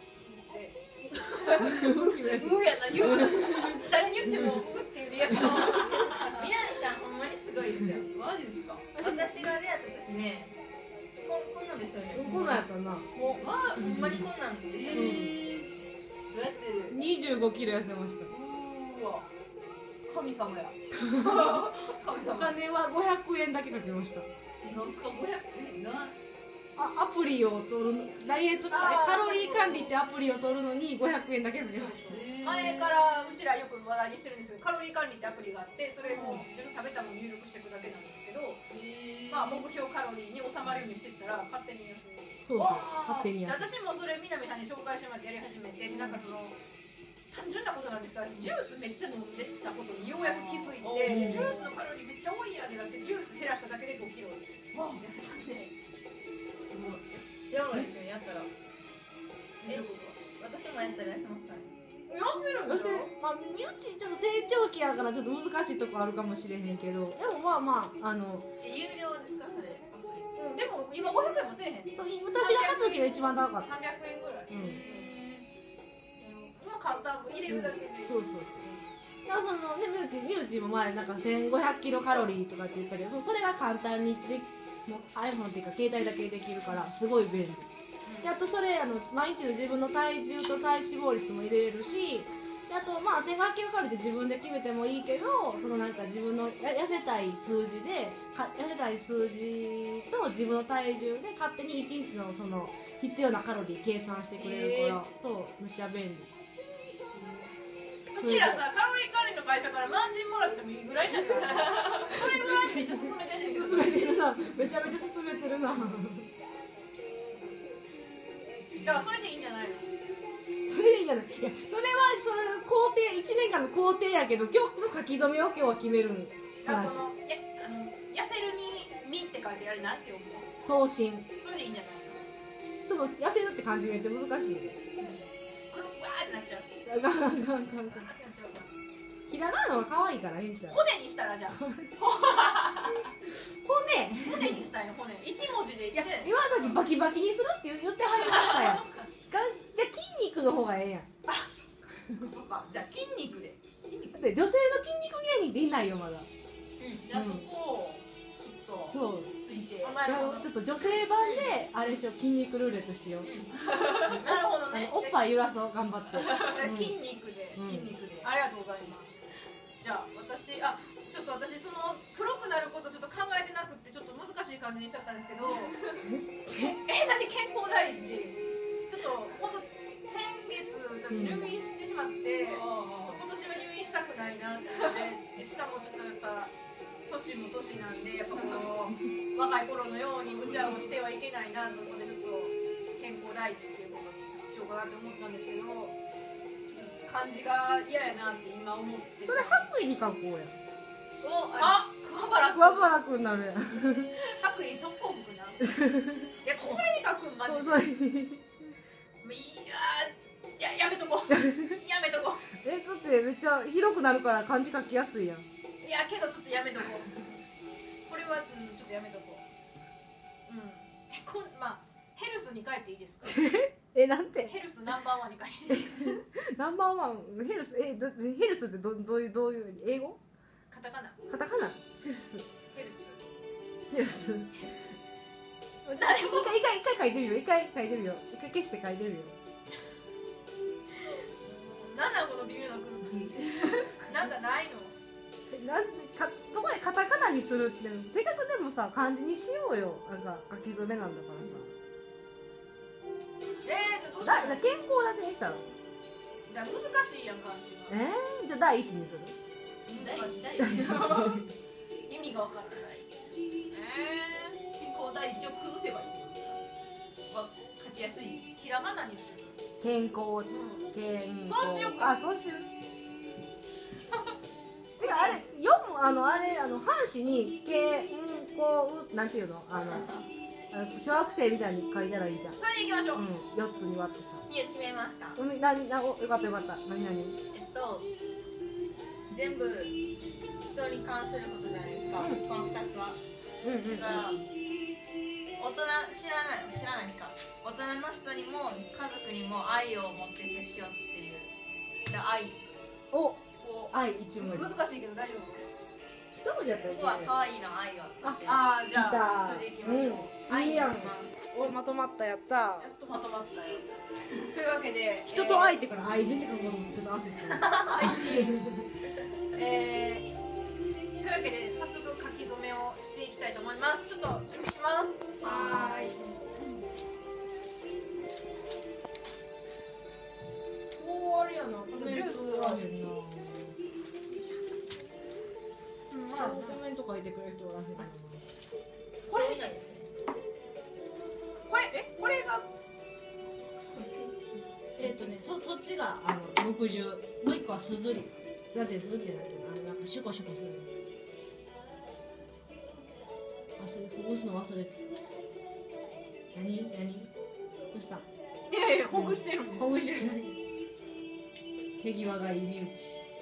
ううやな、言う。誰に言っても、うっていうリアクション。 みなみさんほんまにすごいですよ。 マジですか？ 私が出会った時ね、こんなんでしょうね。 こんなんやったな。 もうほんまにこんなんで。 どうやって 25キロ痩せました。 うわ神様や。神お様。 金は500円だけかけました。 なんすか500円な。 アプリを取るダイエットカロリー管理ってアプリを取るのに500円だけかけました。 前からうちらよく話題にしてるんですけど、カロリー管理ってアプリがあって、それも自分食べたもの入力していくだけなんですけど、まあ目標カロリーに収まるようにしていったら勝手に痩せる。 そうそう、勝手に痩せる。 私もそれ南さんに紹介してもらってやり始めて、なんかその単純なことなんですが、ジュースめっちゃ飲んでたことにようやく気づいて、でジュースのカロリーめっちゃ多いやんってなって、ジュース減らしただけで5キロ痩せたんで。 やばいですよ、やったら。私もやったら痩せますかね。 痩せるんだよ。 まあ、みゆちちょっと成長期やからちょっと難しいとこあるかもしれへんけど、でもまあ有料ですかそれ？ でも今500円もせえへん。 私が買った時が一番高かった。 300円ぐらい。まあ簡単、入れるだけで。 そうそうそう。だからそのね、みゆちも前なんか1500キロカロリーとかって言ったけど、それが簡単にもう iPhone っていうか携帯だけできるからすごい便利。であとそれ毎日の自分の体重と体脂肪率も入れれるし、であとまあ1500キロカロリーって自分で決めてもいいけど、そのなんか自分の痩せたい数字で痩せたい数字と自分の体重で勝手に1日のその必要なカロリー計算してくれるから、そうめっちゃ便利。 うちらさ、カロリー管理の会社からマンジンもらってもいいぐらいだからそれぐらいめっちゃ勧めてるんです進めてるな、めちゃめちゃ進めてるな。 だからそれでいいんじゃないの？ それでいいんじゃない？いや、それはそれ工程1年間の工程やけど、今日の書き初めを今日は決める話。 痩せるに「み」って書いてやるなって思う。 送信。 それでいいんじゃないの？ すぐ痩せるって感じめっちゃ難しい。 これわーってなっちゃう。 あかんあかんあかんあかん。ひらがなのが可愛いからいいんちゃう？ 骨にしたらじゃあ骨。 骨にしたいの。骨1文字でいや言って。 今さっきバキバキにするって言ってはりましたやん。 そっか。 じゃあ筋肉の方がええやん。 そっか。じゃあ筋肉で。 だって女性の筋肉芸人っていないよまだ。 じゃあそこをちょっとそう。 ついて。 なるほど。 ちょっと女性版であれしよう、筋肉ルーレットしよう。 なるほどね。 おっぱい揺らそう頑張って。 筋肉で。 うん筋肉で。ありがとうございます。じゃあちょっと私その黒くなることちょっと考えてなくてちょっと難しい感じにしちゃったんですけど何健康第一ちょっと本当先月入院してしまって、今年は入院したくないなって思ってしかもちょっとやっぱ年も年なんでやっぱこの若い頃のように無茶をしてはいけないなと思ってちょっと健康第一っていうことにしようかなと思ったんですけど漢字が嫌やなって今思ってそれ白衣に書こうや。 桑原桑原くんなるやん。 白衣特攻服な。いやこれに書くんマジで。 それやめとこう。やめとこう。 だってめっちゃ広くなるから漢字書きやすいやん。 いやけどちょっとやめとこう。これは、ちょっとやめとこう。まあヘルスに書いていいですか？ なんてヘルスナンバーワンに書いていいですか？ ナンバーワンヘルスヘルスってどういう英語？ カタカナ。 カタカナヘルスヘルス。 ヘルス。 ヘルス。 一回書いてるよ。一回消して書いてるよ。 なんなんこの微妙な空気なんかないの？ なんでそこでカタカナにするってせっかくでもさ漢字にしようよ。なんか書き初めなんだからさ。 どうしたらじゃあ健康だけにしたら。 難しいやん感じがじゃあ第一にする。 第一意味がわからない健康第一を崩せばいいってことですか。は書きやすい。 ひらがなにする健康、健康。 そうしようか。 あ、そうしよう。てかあれ読む半紙に健康なんていうの小学生みたいに書いたらいいじゃん。 それでいきましょう、 四つに割ってさ。 みゆ決めました。 よかったよかった。何全部人に関することじゃないですか、この2つは。だから大人知らないか、大人の人にも家族にも愛を持って接しようっていう。愛お愛一文字。 難しいけど大丈夫？ 一文字やったらいいここは可愛いの愛を。 じゃあそれでいきましょう、 いいやん。 愛にします。 お、まとまった。やったやっとまとまったよというわけで人と愛ってから愛人って書くのもちょっと焦ってる。 愛しというわけで早速書き初めをしていきたいと思います。ちょっと準備します。 はーい。おー、あれやな。コメントジュースおらへんな。 まあコメント書いてくれる人おらへんな。 これみたいですね。 これがそっちが60。もう一個はすずり。なんてすずりってなんていうの、なんかシュコシュコするやつ。それほぐすの忘れてた。何どうした？ いやほぐしてるんです。 ほぐしてない。手際がいい身内。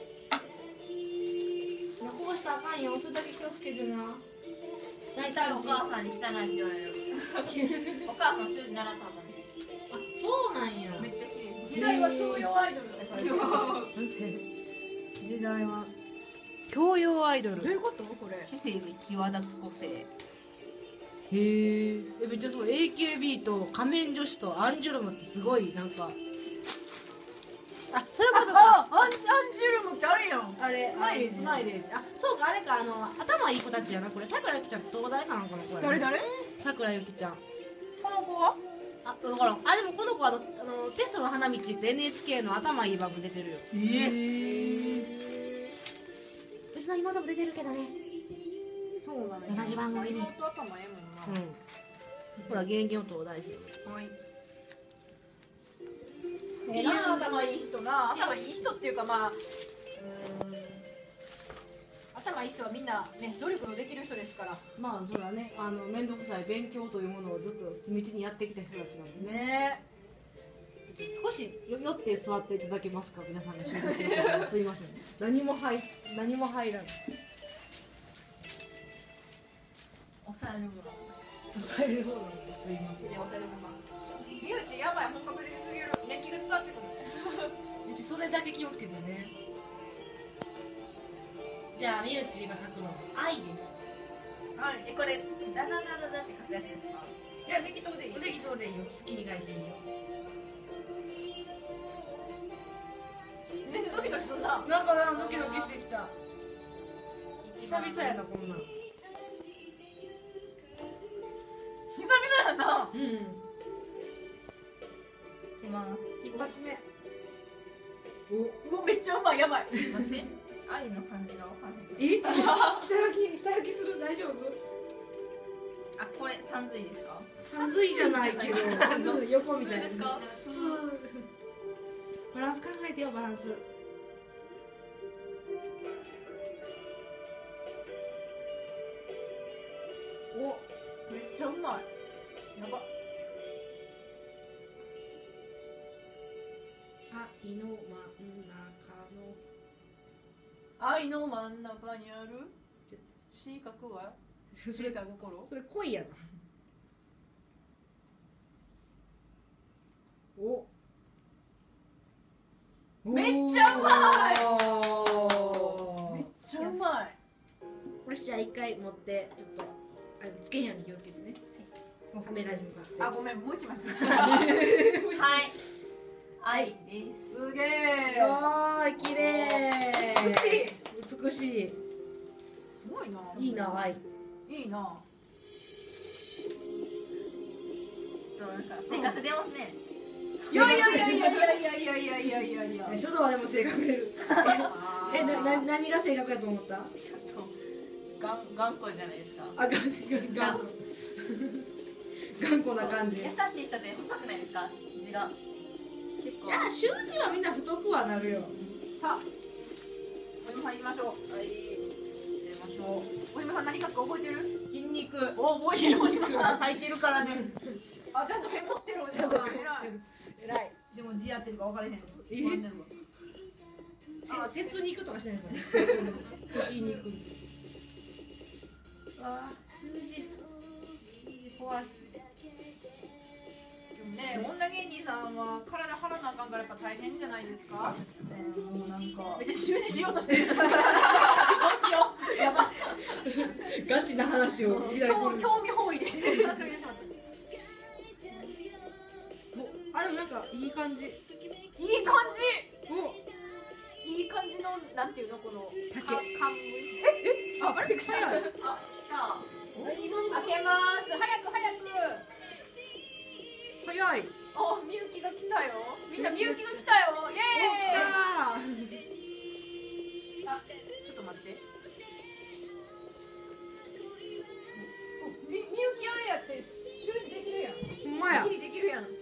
こぼしたらあかんよ。それだけ気をつけてな。大お惨事。 母さんに汚いって言われる。お母さん習字習ったんだね。 あ、そうなんや。 めっちゃ綺麗。 時代は教養アイドルって書いてある。 なんて時代は教養アイドル。 どういうことこれ？ 知性で際立つ個性。 へえ。めっちゃすごい。AKB と仮面女子とアンジュルムってすごいなんか。あ、そういうことか。 アンジュルムってあるやん。 あれスマイレージ。 スマイレージ。あ、そうか、あれか、頭いい子たちやな。これ桜ゆきちゃん東大かなんかの子やな。 誰？ 桜ゆきちゃん。 この子は？ あ、分からん。あ、でもこの子テストの花道って NHK の頭いい番組出てるよ。別の妹も出てるけどね。 そうなの。 同じ番組に。 妹頭ええもんな。 ほら、現役の東大生。 はい。頭いい人な。頭いい人っていうか頭いい人はみんなね努力のできる人ですから。 まあ、それはね、面倒くさい勉強というものをずっと地道にやってきた人たちなんでね。 ね少し寄って座っていただけますか、皆さんが集合するからすいません。何も入らない。 抑えるもの。 抑える方なんです。すいません。 抑えるもの。 身内やばい、本格的すぎる。熱気が伝わってくるね。 うちそれだけ気をつけてね。じゃあ、みゆちが書くのは愛です。 はい。 これダダダダダって書くやつですか？ いや適当でいい。 適当でいいよ。好きに書いていいよ。 全然ドキドキすんな。 なんかドキドキしてきた。久々やな、こんなん。 久々やな。 うん。 いきます。 一発目。 もうめっちゃうまい、やばい。 待って。愛の感じがわかんない。 下書きする？大丈夫？ あ、これ三髄ですか？ さんずいじゃないけど、横みたいな。 普通ですか？ 普通。バランス考えてよ、バランス。 めっちゃうまい。やば。 愛の真ん中の。 愛の真ん中にある四角はそ知りたい心。 れ恋やな。お。 めっちゃうまい。 い。 めっちゃうまい。 よし、じゃあ一回持ってちょっとつけへんように気をつけてね。カメラに向かって。 あ、ごめん、もう一枚ついてはい。 愛です。 すげえ。 わーい綺麗。 美しい。 美しい。 すごいな。 いいな愛。 いいな。 ちょっとなんか性格出ますね。 いやいやいやいやいやいやいやいやいやいやいや。 書道はでも性格出る。何が性格だと思った？ ちょっと頑固じゃないですか。 あ、頑固な感じ。 優しい人って細くないですか？字が結構。 いや、習字はみんな太くはなるよ。 さあ、おじまさん行きましょう。 はい出ましょう。 おじまさん何書くか覚えてる？ 筋肉。 お、覚えてるおじまさん。 書いてるからね。 あ、ちゃんとメモってるおじまさん。偉い。 偉い。 でも字やってるか分からへん。 節肉とかしてないですかね。節肉。 あ数字怖い。 でもね、女芸人さんは体張らなあかんからやっぱ大変じゃないですか？ もうなんかめっちゃ習字しようとしてる。どうしよう。やばい。 ガチな話を。 興味本位で話を入れてしまった。 あ、でもなんかいい感じ。 いい感じ。いい感じのなんていうのこの冠。あ、あれびっくりした。 あ、来た。 開けます。早く早く。 早い。 お、みゆきが来たよ。みんなみゆきが来たよ。イエーイ。あ、ちょっと待って。みゆきあれやって習字できるやん。 ほんまやできるやん。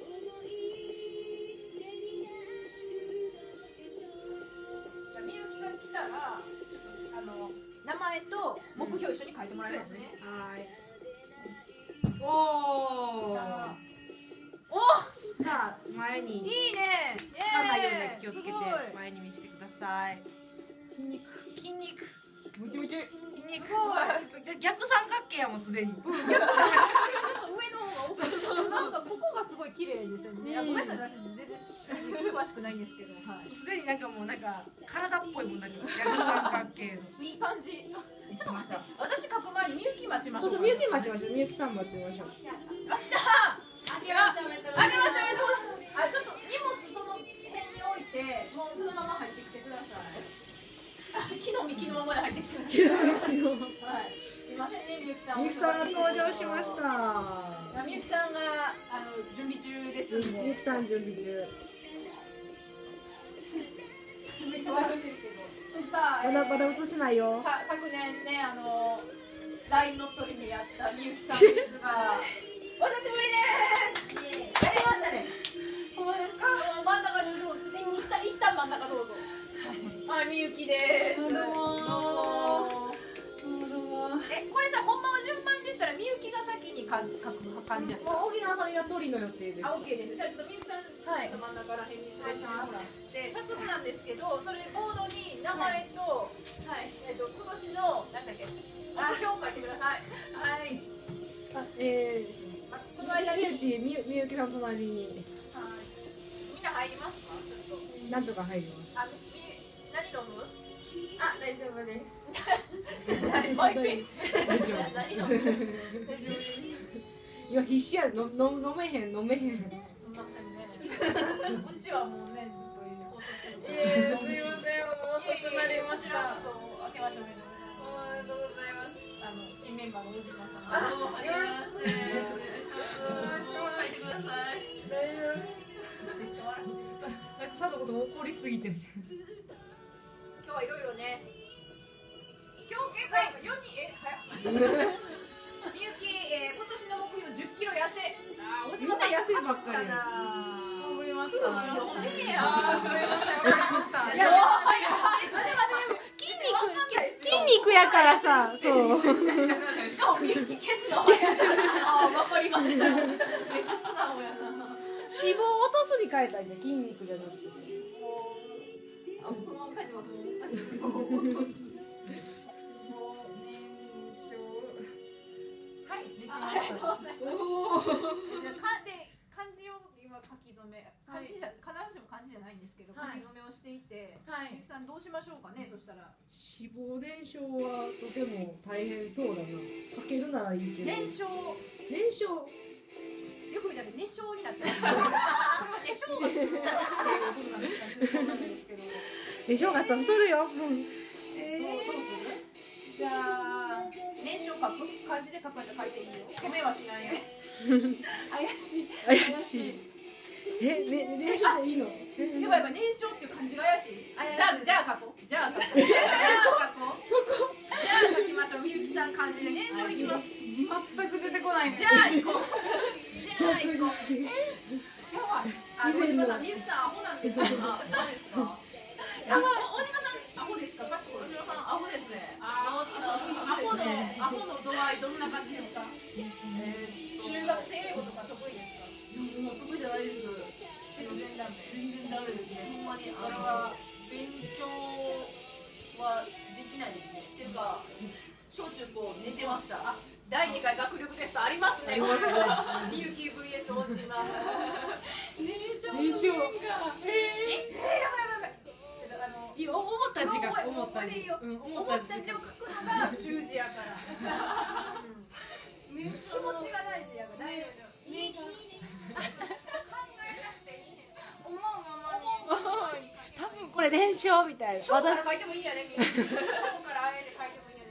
みゆきが来たら、名前と目標一緒に書いてもらいますね。 はい。おー。 お、 さあ前にいいね。 つかないように気をつけてすごい前に見せてください。筋肉。 ムキムキ。 筋肉すごい。 逆三角形やもんすでに。 ちょっと上の方が多くて、なんかここがすごい綺麗ですよね。いや、ごめんなさい、私全然詳しくないんですけど、はい。 すでになんかもうなんか体っぽいもんなんか逆三角形の。 いい感じ。ちょっと待って、私書く前にみゆき待ちましょう。 そうそう、みゆき待ちましょう。みゆきさん待ちましょう。 あ、来た。あげましょう。あげましょう。あ、ちょっと荷物その辺に置いて、もうそのまま入ってきてください。木の幹のままで入ってきてください。はい。すいませんね、みゆきさん。 みゆきさんが登場しました。 みゆきさんが準備中ですんで。 みゆきさん準備中。 めっちゃ笑ってるけど。さあ、 まだ映せないよ。 昨年ね、LINE 乗っ取りにやったみゆきさんですが、お久しぶりです。やりましたね。ほんまですか？真ん中にどうぞ。一旦真ん中どうぞ。はい、みゆきです。どうも。これさ、ほんまは順番で言ったらみゆきが先に書く感じやった。 大きなあさりは鳥の予定です。 あ、OK です。じゃあちょっとみゆきさん、真ん中らへんに失礼します。で、早速なんですけど、それボードに名前と、今年のなんだっけ、目標を書いてください。 はい。 その間にみゆきさんの隣にみんな入りますか？ちょっと。 なんとか入ります。 何飲む？ あ、大丈夫です。 マイペース。 大丈夫何飲む？ いや必死や飲めへん。 すみませんね。こっちはもうねずっと放送してるから。 すいません、もう遅くなりましこちらた。 こそ明けましておめでとうございます。 ありがとうございます。 新メンバーの宇治間さん。 よろしくお願いします。書いてください。大丈夫。 めっちゃ笑ってる。 なんかさんのこと怒りすぎて。 今日はいろいろね。今日4人みゆき今年の目標10キロ痩せ。 みんな痩せるばっかりや。 頑張りますすぐか。 読んでけや。 あー、すみません、わかりました。 いや筋肉やからさ、そう。 しかもみゆき消すの早い。ああ、わかりました。めっちゃ素直やな。 脂肪を落とすに変えたいね、筋肉じゃなくて。 あそのまま書いてます。 はい、できあましりがとうございます。 おお。 じゃあ漢字を今書き初め、漢字じゃ必ずしも漢字じゃないんですけど、書き初めをしていて、 た。はいみゆき。さんどうしましょうかね。そしたら脂肪燃焼はとても大変そうだな。かけるならいいけど。 燃焼、よ燃焼。 く見たら熱傷になってます。これは熱傷がつく。 で正月は太るよ。 じゃあ年少書く漢字で書くんじゃ書いていいよ。止めはしないよ。 怪しい怪しい。年少でいいの？ やばいやばい、年少っていう漢字が怪しい。じゃあ書こう。じゃあ書こう。じゃあ書こう。 そこ。 じゃあ書きましょう。みゆきさん漢字で年少いきます。 全く出てこないね。 じゃあ行こう。じゃあ行こう。 やばい。 小島さん、みゆきさんアホなんですよ。 あ、何ですか？ 小島さんアホですか？賢い。 小島さんアホですね。 アホの度合いどんな感じですか？中学生英語とか得意ですか？ もう得意じゃないです。 全然ダメ。 全然ダメですね。ほんまにこれは勉強はできないですね。っていうか小中高寝てました。 第2回学力テストありますね。みゆき VS 小島。 年少。 やばいやばい。 いや思った字が思った字。 思った字を書くのが習字やから。気持ちが大事やから。大丈夫。いい考えなくていいですよ。思うままに。 多分これ年少みたいな。 小から書いてもいいやね。小からあえて書いてもいい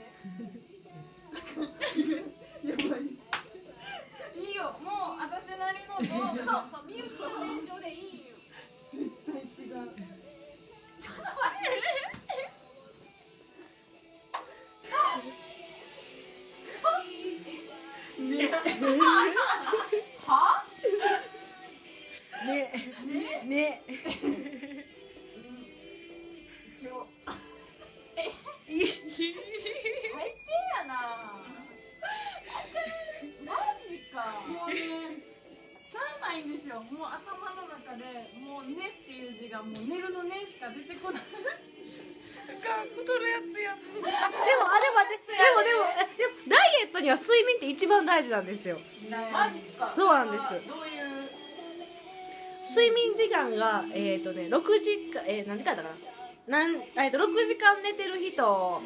やね。 いいよ。もう私なりのそう、みゆきの年少でいいよ。 絶対違う。 ちょっと待って。は？ ね。 最低やな。マジか。 もうね、しゃあないんですよ。もう頭の中でもうねっていう字がもう寝るのねしか出てこない。 太るやつや。でもダイエットには睡眠って一番大事なんですよ。 マジっすか。 そうなんです。 どういう？ 睡眠時間が6時間何時間だから6時間寝てる人は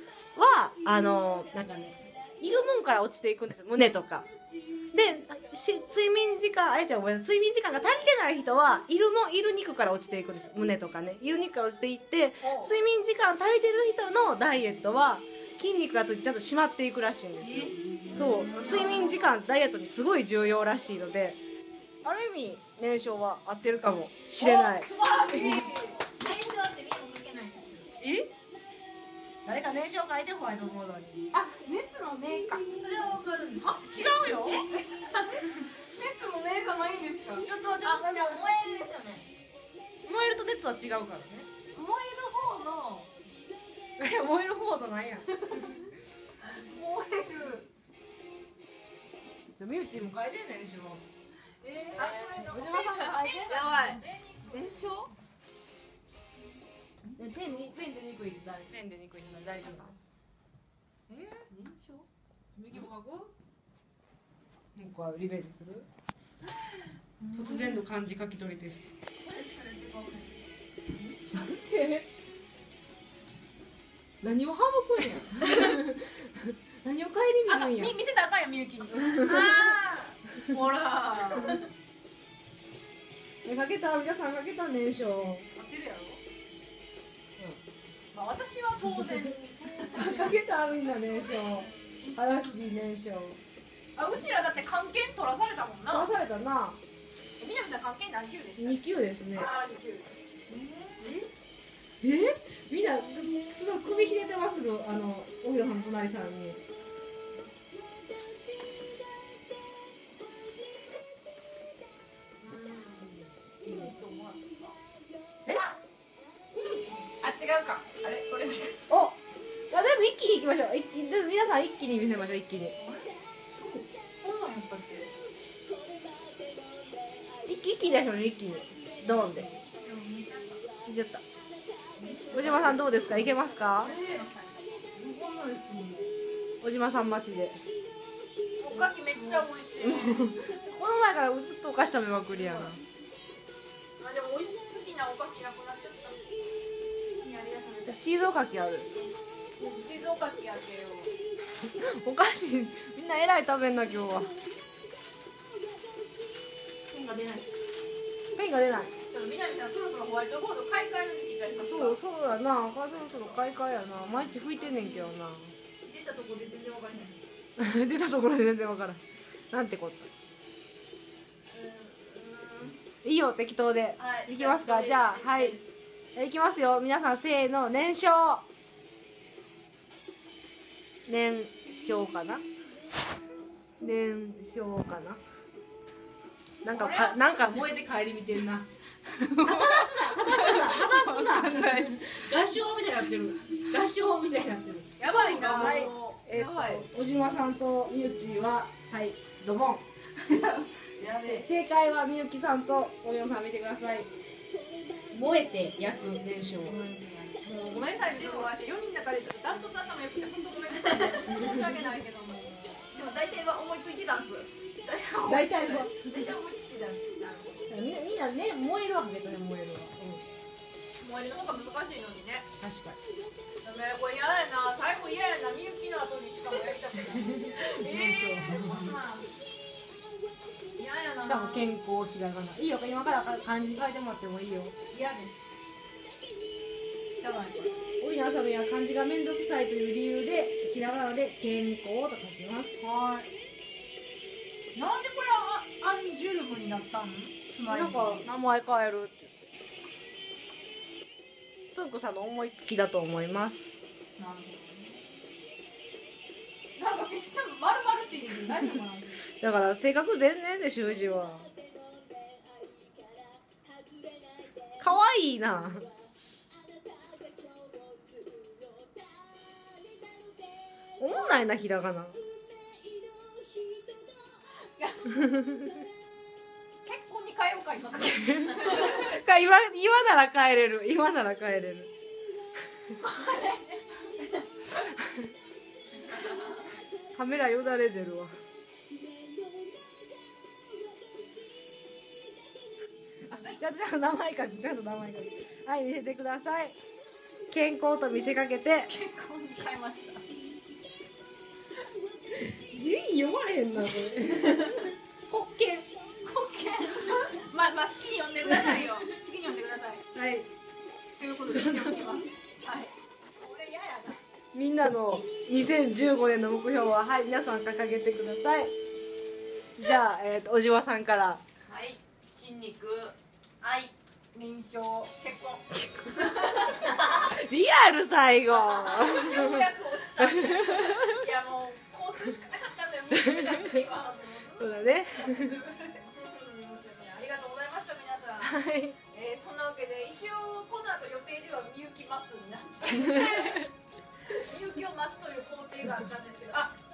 なんかねいるもんから落ちていくんですよ、胸とかで。睡眠時間睡眠時間が足りてない人はいる肉から落ちていくんです。胸とかね、いる肉から落ちていって睡眠時間足りてる人のダイエットは筋肉がついてちゃんと締まっていくらしいんですよ。そう睡眠時間ダイエットにすごい重要らしいので、ある意味年少は合ってるかもしれない。 素晴らしい。 年少って見も書けないんですけど。 誰か年少書いてホワイトボードに。 あ、熱のねか。それはわかるんです。 あ、違うよ。 熱のねじゃないんですか。 ちょっとじゃあ燃えるですよね。 燃えると熱は違うからね。 燃える方の燃える方となんや。 燃える。 みゆちも書いてんねんしょ。 あ、それの小島さんが書いて。 やばい。 伝承？ ペンでにくいって大丈夫。 年少？ 右も書く？もう一回リベンジする？突然の漢字書き取りテスト。なんて？何を省くんや。何を顧みるんや。 見せたらあかんやん、みゆきに。ほら。 かけた、皆さんかけた年少。 合ってるやろ。まあ私は当然。 かけたみんな年少。怪しい年少。 あ、うちらだって漢検取らされたもんな。 取らされたな。 みなみさん漢検何級でした？ 2級ですね。 ああ、2級。 みんなすごい首ひねってますけど、おひろさんの隣さんに。 あ、違うか。あれこれ違う。 お、とりあえず一気にいきましょう。皆さん一気に見せましょう。一気に。 こんなんやったっけ？ 一気に出しましょう。一気に。ドーンで。見ちゃった。小島さんどうですか？いけますか？小島さん待ちで。 おかきめっちゃ美味しい。 この前からずっとお菓子食べまくりやな。 あ、でも美味しい好きなおかきなくなっちゃった。 チーズおかきある。 チーズおかきやけよ。 お菓子みんなえらい食べんな今日は。 ペンが出ないです。 ペンが出ない。 ちょっと南さんそろそろホワイトボード買い替えの時期じゃありますか。 そうやな、そろそろ買い替えやな。毎日拭いてんねんけどな。 出たとこで全然わかりない。 出たところで全然わからん。なんてこった。いいよ、適当で。いきますか。じゃあ、はい。いきますよ。皆さん、せーの、年少。年少かな。年少かな。なんか燃えて帰り見てんな。果たすな。合唱みたいになってる。合唱みたいになってる。 やばいな。 はい。 やばい。 小島さんとみゆちは、はい、ドボン。 やべえ。 正解はみゆきさんとおよさん見てください。燃えて焼く燃焼。 もうごめんなさいね、ちょっと私4人の中でダントツ頭良くて本当ごめんなさいね。申し訳ないけども。 でも大体は思いついてたんす。 大体は。 大体思いついてたんす。 みんなね、燃えるわけね、燃えるわ。 もうやるの方が難しいのにね。 確かに。 これ嫌やな、最後嫌やな、みゆきの後にしかもやりたくない。そんなん嫌やな。 しかも健康ひらがな。いいよ、今から漢字書いてもらってもいいよ。 嫌です。汚いこれ。 おいのあさみは漢字がめんどくさいという理由でひらがなで健康と書きます。 はい。なんでこれアンジュルムになったん？つまり。 なんか名前変えるってつんくさんの思いつきだと思います。 なるほどね。なんかめっちゃ丸々しいねん。何かな。 だから性格出んねんで習字は。かわいいな。おもんないなひらがな。 結婚に変えようか今から。 今なら帰れる。今なら帰れる。カメラよだれ出るわ。ちゃんと名前書く。ちゃんと名前書く。はい、見せてください。健康と見せかけて。 結婚に変えました。 字読まれへんなこれ。国権。 まあ好きに読んでくださいよ。好きに読んでください。 はい。 ということでしておきます。はい。これ嫌やな。 みんなの2015年の目標は、はい、皆さん掲げてください。じゃあ、小島さんから。 はい。筋肉。愛。 認証。結婚。 リアル最後。 ようやく落ちた。いやもうコースしかなかったんだよ。見てた次は。 そうだね。 ありがとうございました皆さん。 はい。 そんなわけで一応この後予定ではみゆき待つになっちゃう。みゆきを待つという工程があったんですけど、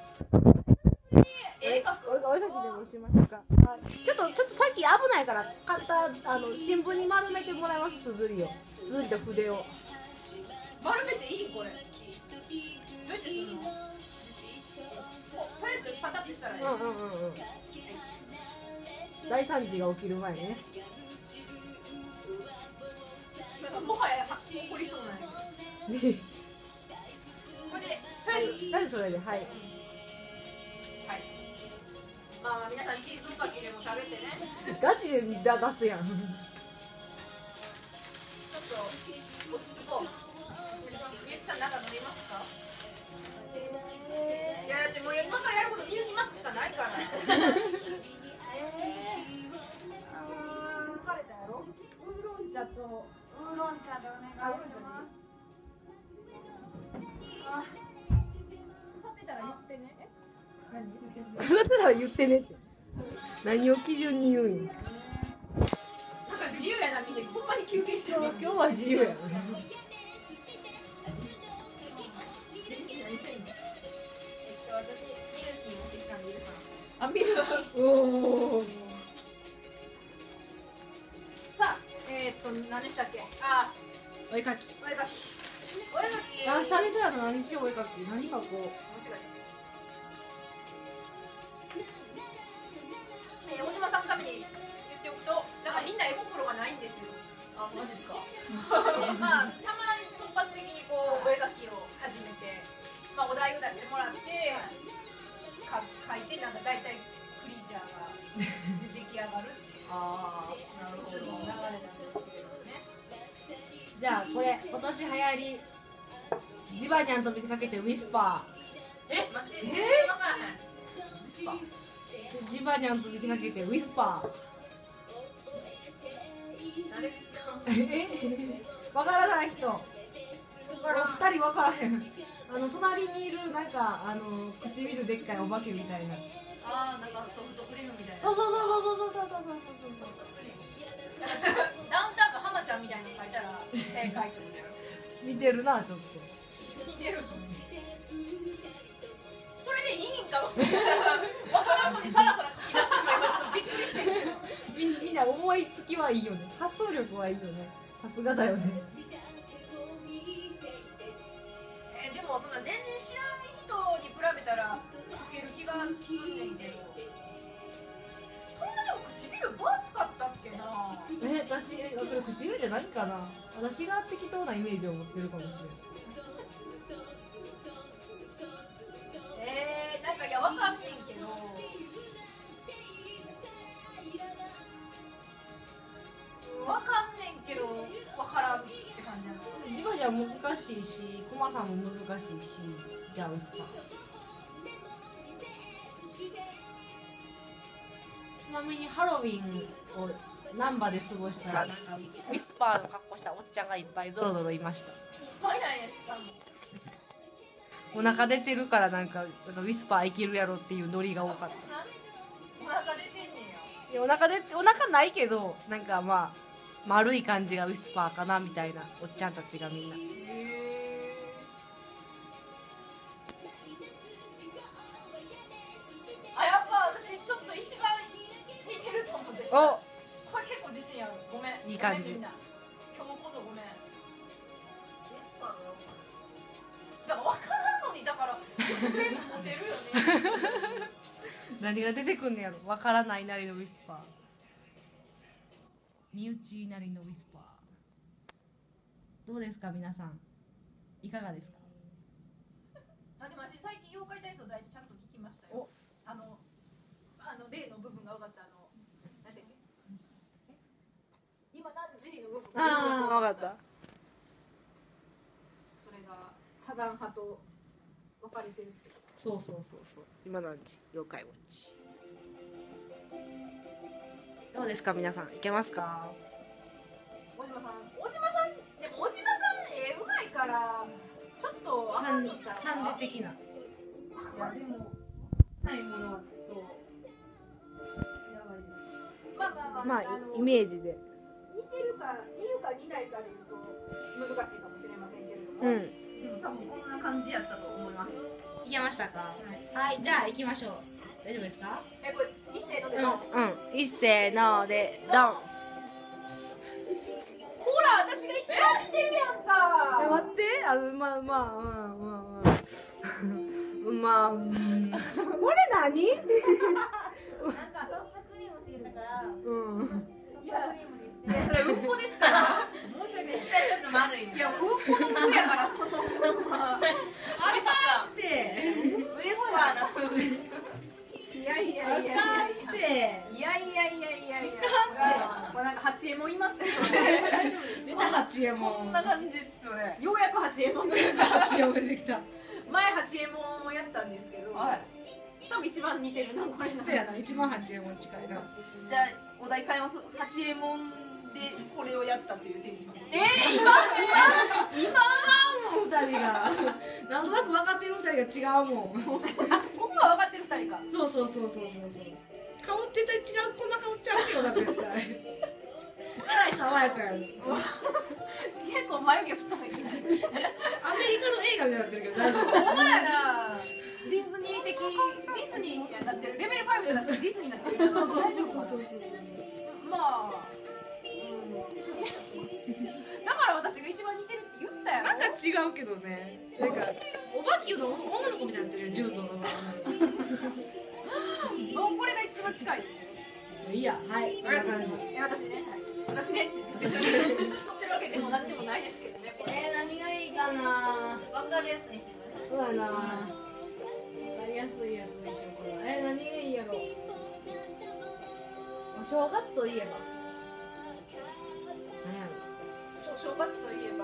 お絵かきでもしましょうか。はい。ちょっとさっき危ないから新聞に丸めてもらいます。すずりと筆を。 丸めていいこれ。どうやってするの？とりあえずパタッとしたらいい。 大惨事が起きる前にね。 もはや怒りそうなの。これでとりあえず。 なんでそれで、はい。 はい。まあ皆さんチーズおかきでも食べてね。 ガチで出すやん。 ちょっと落ち着こう。みゆきさんなんか飲みますか？いやだってもう今からやることみゆき待つしかないから。疲れたやろ？ウーロン茶でお願いします。腐ってたら言ってね。何？ 腐ってたら言ってねって。何を基準に言うんや。 なんか自由やなみんなほんまに休憩してる。 今日は自由やな。 ミルキー。 おお。 さあ、何でしたっけ？ お絵かき。 お絵かき。 久々やな。何しようお絵かき。何かこう。 小島さんのために言っておくと、だからみんな絵心がないんですよ。 あ、マジですか。 まあたまに突発的にこうお絵描きを始めて、まあお題を出してもらって書いてなんか大体クリーチャーが出来上がるっていう。 ああ、なるほど。 じゃあこれ今年流行りジバニャンと見せかけてウィスパ待って分からへんスパージバニャンと見せかけてウィスパ誰ですかーわからない人2人わからへん隣にいるなんか唇でっかいお化けみたいなああなんかソフトクリームみたいなそうそうそうダウンタウンの浜ちゃんみたいなの書いたら正解ってことやろ。 似てるなちょっと似てる。それでいいんかわからんのにさらさら書き出したのが今ちょっとびっくりしてるけど。 みんな思いつきはいいよね発想力はいいよねさすがだよねでもそんな全然知らん人に比べたら書ける気がすんねんけど、そんなでも唇分厚かったっけな。 私これ唇じゃないかな私が適当なイメージを持ってるかもしれないなんかいやわかんねんけど、わかんねんけどわからんって感じなの。 ジバニャン難しいしコマさんも難しいしじゃあウィスパーちなみにハロウィンを難波で過ごしたらなんかウィスパーの格好したおっちゃんがいっぱいゾロゾロいました入らんやしかも。 お腹出てるからなんかウィスパーいけるやろっていうノリが多かったお腹出てんねんよ。 いやお腹ないけどなんかまあ丸い感じがウィスパーかなみたいなおっちゃんたちがみんなあ、やっぱ私ちょっと一番似てると思うぜ。 おこれ結構自信ある。ごめん。 いい感じごめんみんな。今日こそごめん。だから分からんのにだから目も持てるよね。 何が出てくんねやろわからないなりのウィスパー身内なりのウィスパーどうですか皆さんいかがですかあ、でも私最近妖怪体操大事ちゃんと聞きましたよ。例の部分が分かったなんていうっけ？今何時の部分が分かったそれがサザン派と分かれてるってこと。 そう今何時妖怪ウォッチどうですか皆さんいけますか小島さんでも小島さんうまいからちょっとあかんのちゃうか。 ハンデ的ないやでもないものはちょっとやばいですまあイメージで似てるか似ないかでいうと難しいかもしれませんけれども、 でも多分こんな感じやったと思います。 いけましたかはいじゃあ行きましょう大丈夫ですかこれ一斉のでの、ほ一斉のでドンら私が一番似てるやんか。 待ってこれ何なんかソフトクリームって言ったからいやそれうんこですから申し訳ない。 下ちょっと丸いみいたいなやうんこの服やからそのってウエスパーのいやいやいやいやいやっていやこれなんか八右衛門いますよ。大丈夫です出た八右衛門こんな感じっすよね。 ようやく八右衛門が八右衛門出てきた前八右衛門をやったんですけど、 はい。 多分一番似てるなこれ。 そうやな一番八右衛門近いなじゃあお題変えます。八右衛門でこれをやったっていう手にします。 今二人がなんとなく分かってる二人が違うもんここが分かってる二人か。 そう顔って違うこんな顔ちゃうけどな絶対えらい爽やかやね結構眉毛太い。 アメリカの映画みたいになってるけど大丈夫ほんまやな。ディズニー的ディズニーになってる。レベル5じゃなくてディズニーになってる。 そうまあ、だから私が一番似てるって言ったやろ。 なんか違うけどねなんかおばきゅうの女の子みたいになってるよ柔道のもうこれが一番近いですよ。 いいやはいそんな感じ私ね、私ねって別に競ってるわけでもなんでもないですけどね。これ何がいいかな分かるやつにしてください。 そうやな分かりやすいやつにしようかな何がいいやろお正月といえば何やろ正月といえば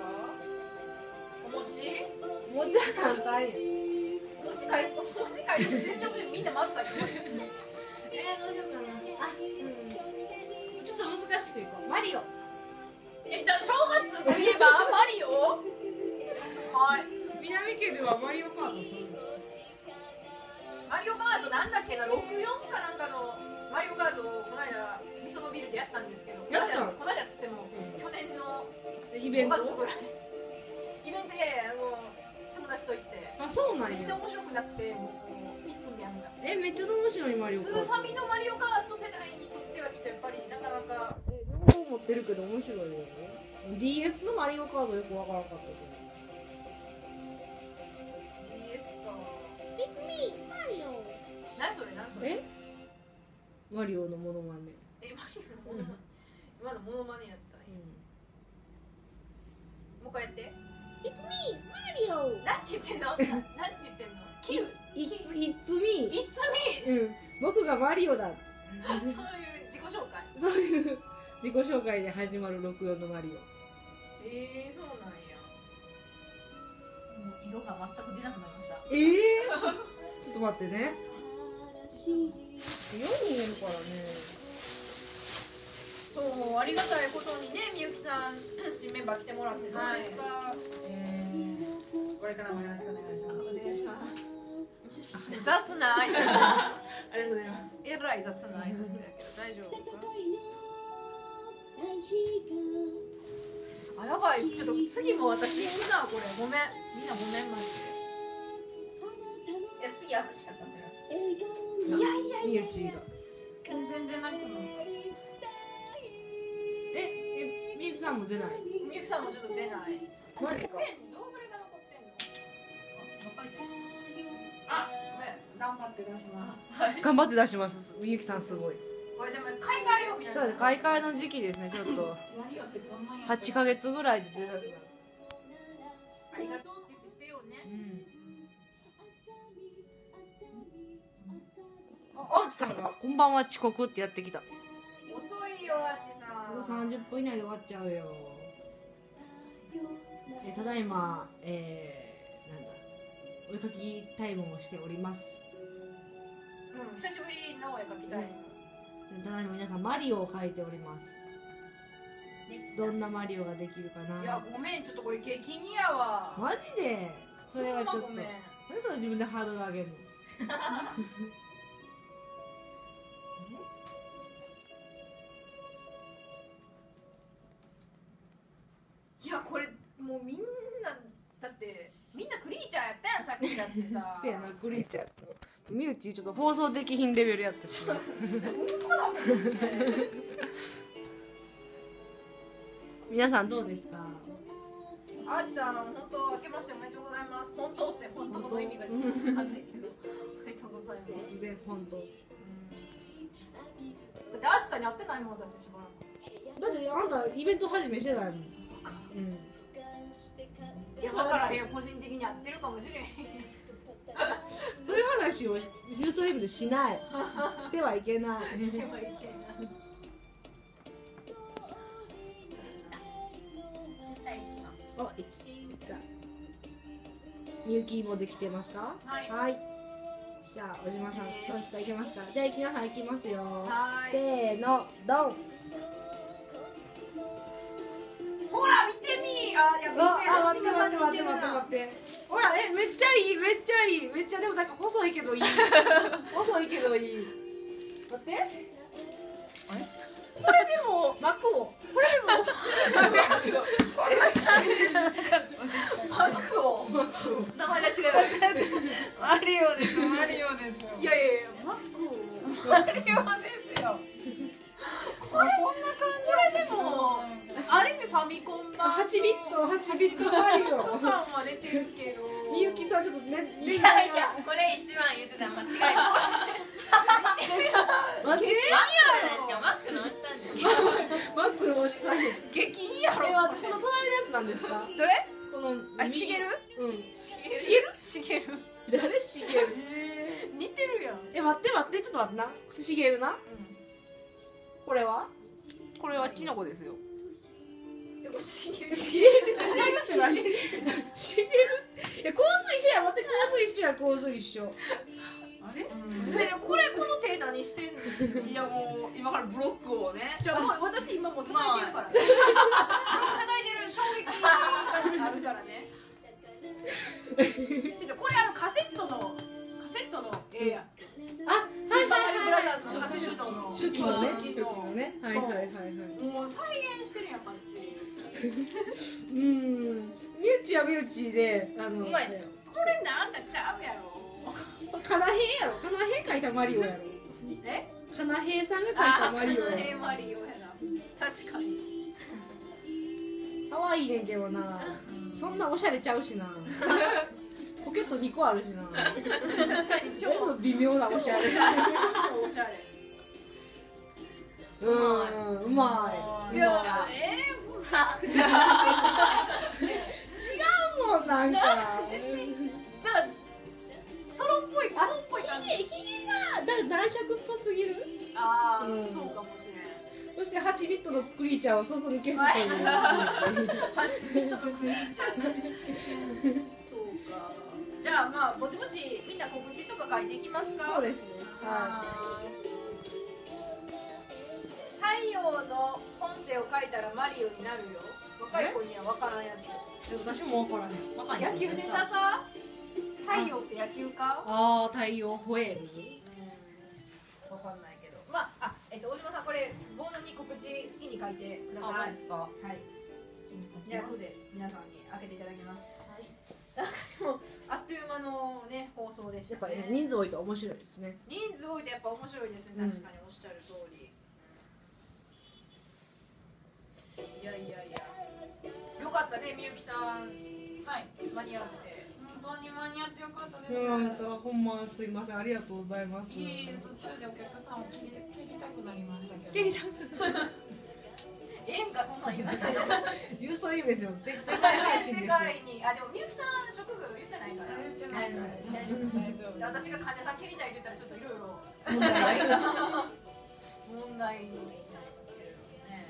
ちは簡単や。 持ち帰る全然みんな丸書いてます。 どうしようかな。ちょっと難しくいこう。マリオ。 正月といえばマリオ。はい。 南家ではマリオカートするの。 マリオカートなんだっけな、64かなんかのマリオカートをこの間みそのビルでやったんですけど、 やったこの間っつっても、去年の5 イベント。 月ぐらいイベントでもう友達と行ってあ、そうなんや。 全然面白くなくて、もう1分でやめた。 めっちゃ楽しいのにマリオカート。 スーファミのマリオカート世代にとってはちょっとやっぱりなかなか。 両方持ってるけど面白いよね。DS のマリオカードよくわからなかったけど。 DS か。 It's me, Mario。 何それ何それ。 マリオのモノマネ。 マリオのモノマネ。まだモノマネやったんや。もう一回やって。 It's me, Mario。 なんて言ってんの？なんて言ってんの？キル。 It's me。 It's me。 僕がマリオだ。 そういう自己紹介。 そういう自己紹介で始まる64のマリオ。 そうなんや。 もう色が全く出なくなりました。 ちょっと待ってね。4人いるからね。 そう、ありがたいことにね、みゆきさん新メンバー来てもらってどうですか？ これからもよろしくお願いします。お願いします。 雑な挨拶。 ありがとうございます。 えらい雑な挨拶やけど大丈夫か？あ、やばい、ちょっと次も私行くな、これ。ごめん、みんなごめんマジいや次私やったんだよ。 で。いやみゆちが。 全然出なくなった。 みゆきさんも出ない？ みゆきさんもちょっと出ない。 マジか。 どうぐらいが残ってんの？ あ、ごめん、頑張って出します。 頑張って出します。みゆきさんすごい。 これでも買い替えようみたいな。 そうです。買い替えの時期ですね。ちょっと8ヶ月ぐらいで出なくなる。 ありがとうって言って捨てようね。 あっちさんがこんばんは遅刻ってやってきた。 遅いよ、あっちさん。 30分以内で終わっちゃうよ。ただいま、なんだ、お絵かきタイムをしております。 久しぶりのお絵かきタイム。 ただいま皆さんマリオを描いております。どんなマリオができるかな。 いや、ごめん、ちょっとこれ激似やわ。 マジでそれはちょっとごめん。 なんでそれ自分でハードル上げるの。 いや、これもうみんなだってみんなクリーチャーやったやん、さっきだってさ。 せやな、クリーチャーみゆちちょっと放送できひんレベルやったし、ね、皆さんどうですか？ アーチさん、本当明けましておめでとうございます。本当って本当の意味がちょっとわかんないけどおめでとうございます。 突然本当。 だってアーチさんに会ってないもん、私しばらく。 だってあんたイベント始めしてないもん。 そうか。 うん。 いや、だからね、個人的に会ってるかもしれへん。 そういう話をユースウェブでしない。してはいけない。 してはいけない。 お、みゆきもできてますか？ はい。 じゃあ小島さん、どうですか？いけますか？じゃあ皆さんいきますよ。 はい。 せーの、ドン。 ほら見てみー。あ、いや見て。 待って。ほら、めっちゃいい、めっちゃいい、めっちゃでもなんか細いけどいい。細いけどいい。待って。 これでも幕を。 これでもこんな感じ。幕を。 名前が違います。 マリオですよ。 いやいやいや、幕を。マリオですよ。これこんな感じ。これでもある意味ファミコン版。 8ビットマリオ。 感は出てるけど。 みゆきさんちょっとね。 いやいや、これ一番言ってたの間違いない。 待って。 マックのおじさんですよ。 マックのおじさん。 激似やろ。 待って、この隣のやつなんですか？ どれ？ この。 あ、しげる？ うん。 しげる？ 誰しげる？ 似てるやん。 待ってちょっと待ってな。しげるな。これは？ これはキノコですよ。 でもしげるしげるって何？しげる？いや構図一緒や。待って構図一緒や構図一緒。 あれ、 でこれこの手何してんの？ いやもう今からブロックをね、 じゃあもう私今もう叩いてるからね。叩いてる衝撃があるからね。ちょっとこれカセットの絵や。 あ、 スーパーマリオブラザーズのカセットの初期のね。初期初期ののね。はいはいはいはい。 もう再現してるやん、パッチ。 ミューチはミューチでうまいでしょ。 これなんかちゃうやろ。 カナヘイやろ。カナヘイ描いたマリオやろ。 え？ カナヘイさんが描いたマリオやろ。 マリオやな。確かに。 可愛いねんけどな。そんなおしゃれちゃうしな。ポケット2個あるしな。 確かに超微妙なおしゃれ。 おしゃれ。 うまい。 いや違うもんなんか。 ソロっぽい感じ。 ひげが男爵っぽすぎる。 ああ、そうかもしれん。 そして8ビットのクリーチャーを早々に消すという。 8ビットのクリーチャー。そうか。じゃあまあぼちぼちみんな告知とか書いていきますか。 そうですね。は太陽の本性を書いたらマリオになるよ。若い子には分からんやつ。 い。私もわからへん。わかんない。 野球ネタか？太陽って野球か？ ああ、太陽ホエールズ。 分かんないけど。まあ大島さんこれボードに告知好きに書いてください。 ですか。 はい。じゃあここで皆さんに開けていただきます。はい。なんかでもあっという間のね放送でしたね。 やっぱ人数多いと面白いですね。 人数多いとやっぱ面白いですね。確かにおっしゃる通り。いやいやいや。よかったね、みゆきさん。 はい、 間に合って。 本当に間に合ってよかったです。 ほんますいません、ありがとうございます。 途中でお客さんを蹴りたくなりましたけど。 蹴りたくええんかそんなん言うて。 言うそういう意味ですよ。世界世配信ですよ。 界にでもみゆきさん職業言ってないから。 言ってないです。 大丈夫。 大丈夫。 私が患者さん蹴りたいって言ったらちょっといろいろ問題問題になりますけれどもね。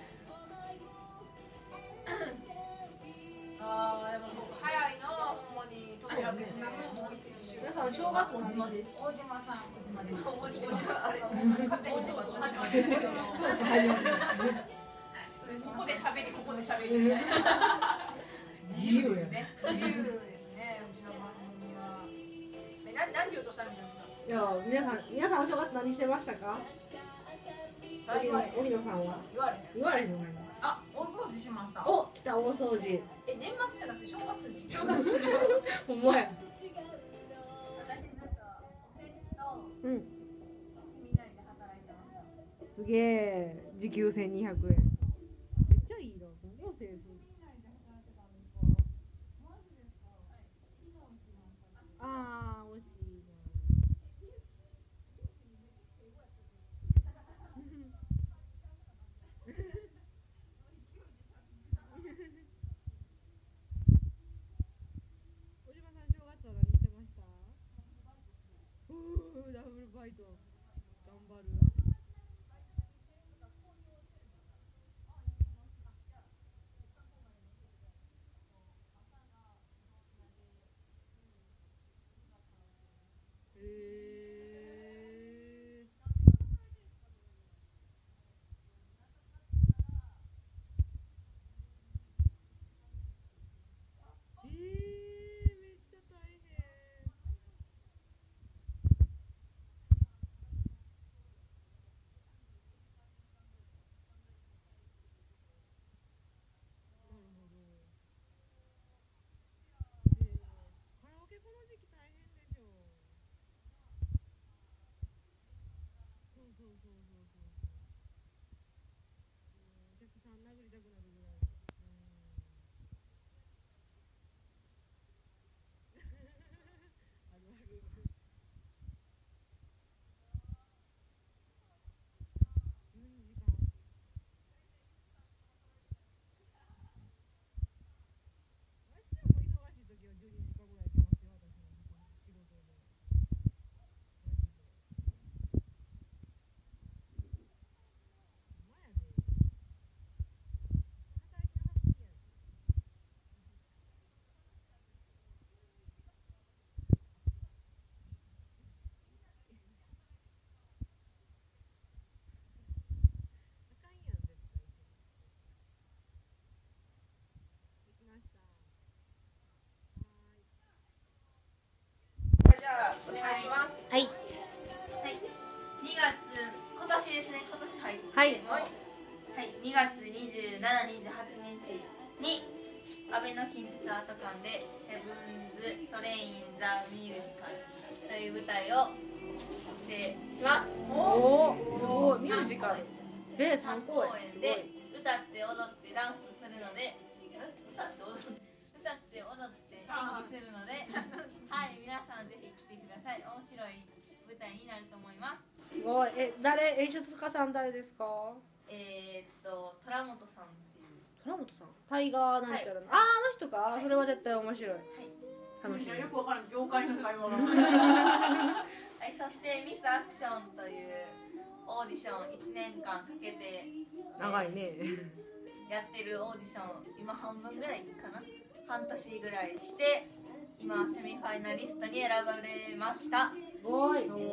ああでもそうか早いなほんまに年明けてもう一週。 皆さんお正月何時です。 大島さん、大島です。 大島あれ勝手に始まってるけど。 始まっちゃう。 ここで喋りここで喋りみたいな。 自由ですね。 自由ですねうちの番組は。何時言おうとしたのみいや皆さんお正月何してましたか？荻野さんは言われへん。 言われへんのかいな。 あ、大掃除しました。 お、来た大掃除。 年末じゃなくて正月に。 ほんまや。すげえ、時給1200円。めっちゃいいな。どうせああ、惜しいな。小島さん、正月は何してました？ダブルバイト。頑張る。 はいはい、2月27、28日に阿部の近鉄アート館でヘブンズ・トレイン・ザ・ミュージカルという舞台をします。 おおすごいミュージカルで 3 3 公公演演で歌って踊ってダンスするので歌って踊って演技するのではい皆さんぜひ来てください。面白い舞台になると思います。 すごい誰演出家さん誰ですか？ 虎本さんっていう虎本さんタイガーなんちゃらの、あの人か、それは絶対面白い、楽しみ。 よくわからん業界の会話がはい、そしてミスアクションというオーディション1年間かけて長いねやってるオーディション今半分ぐらいかな半年ぐらいして今セミファイナリストに選ばれました。 すごいすご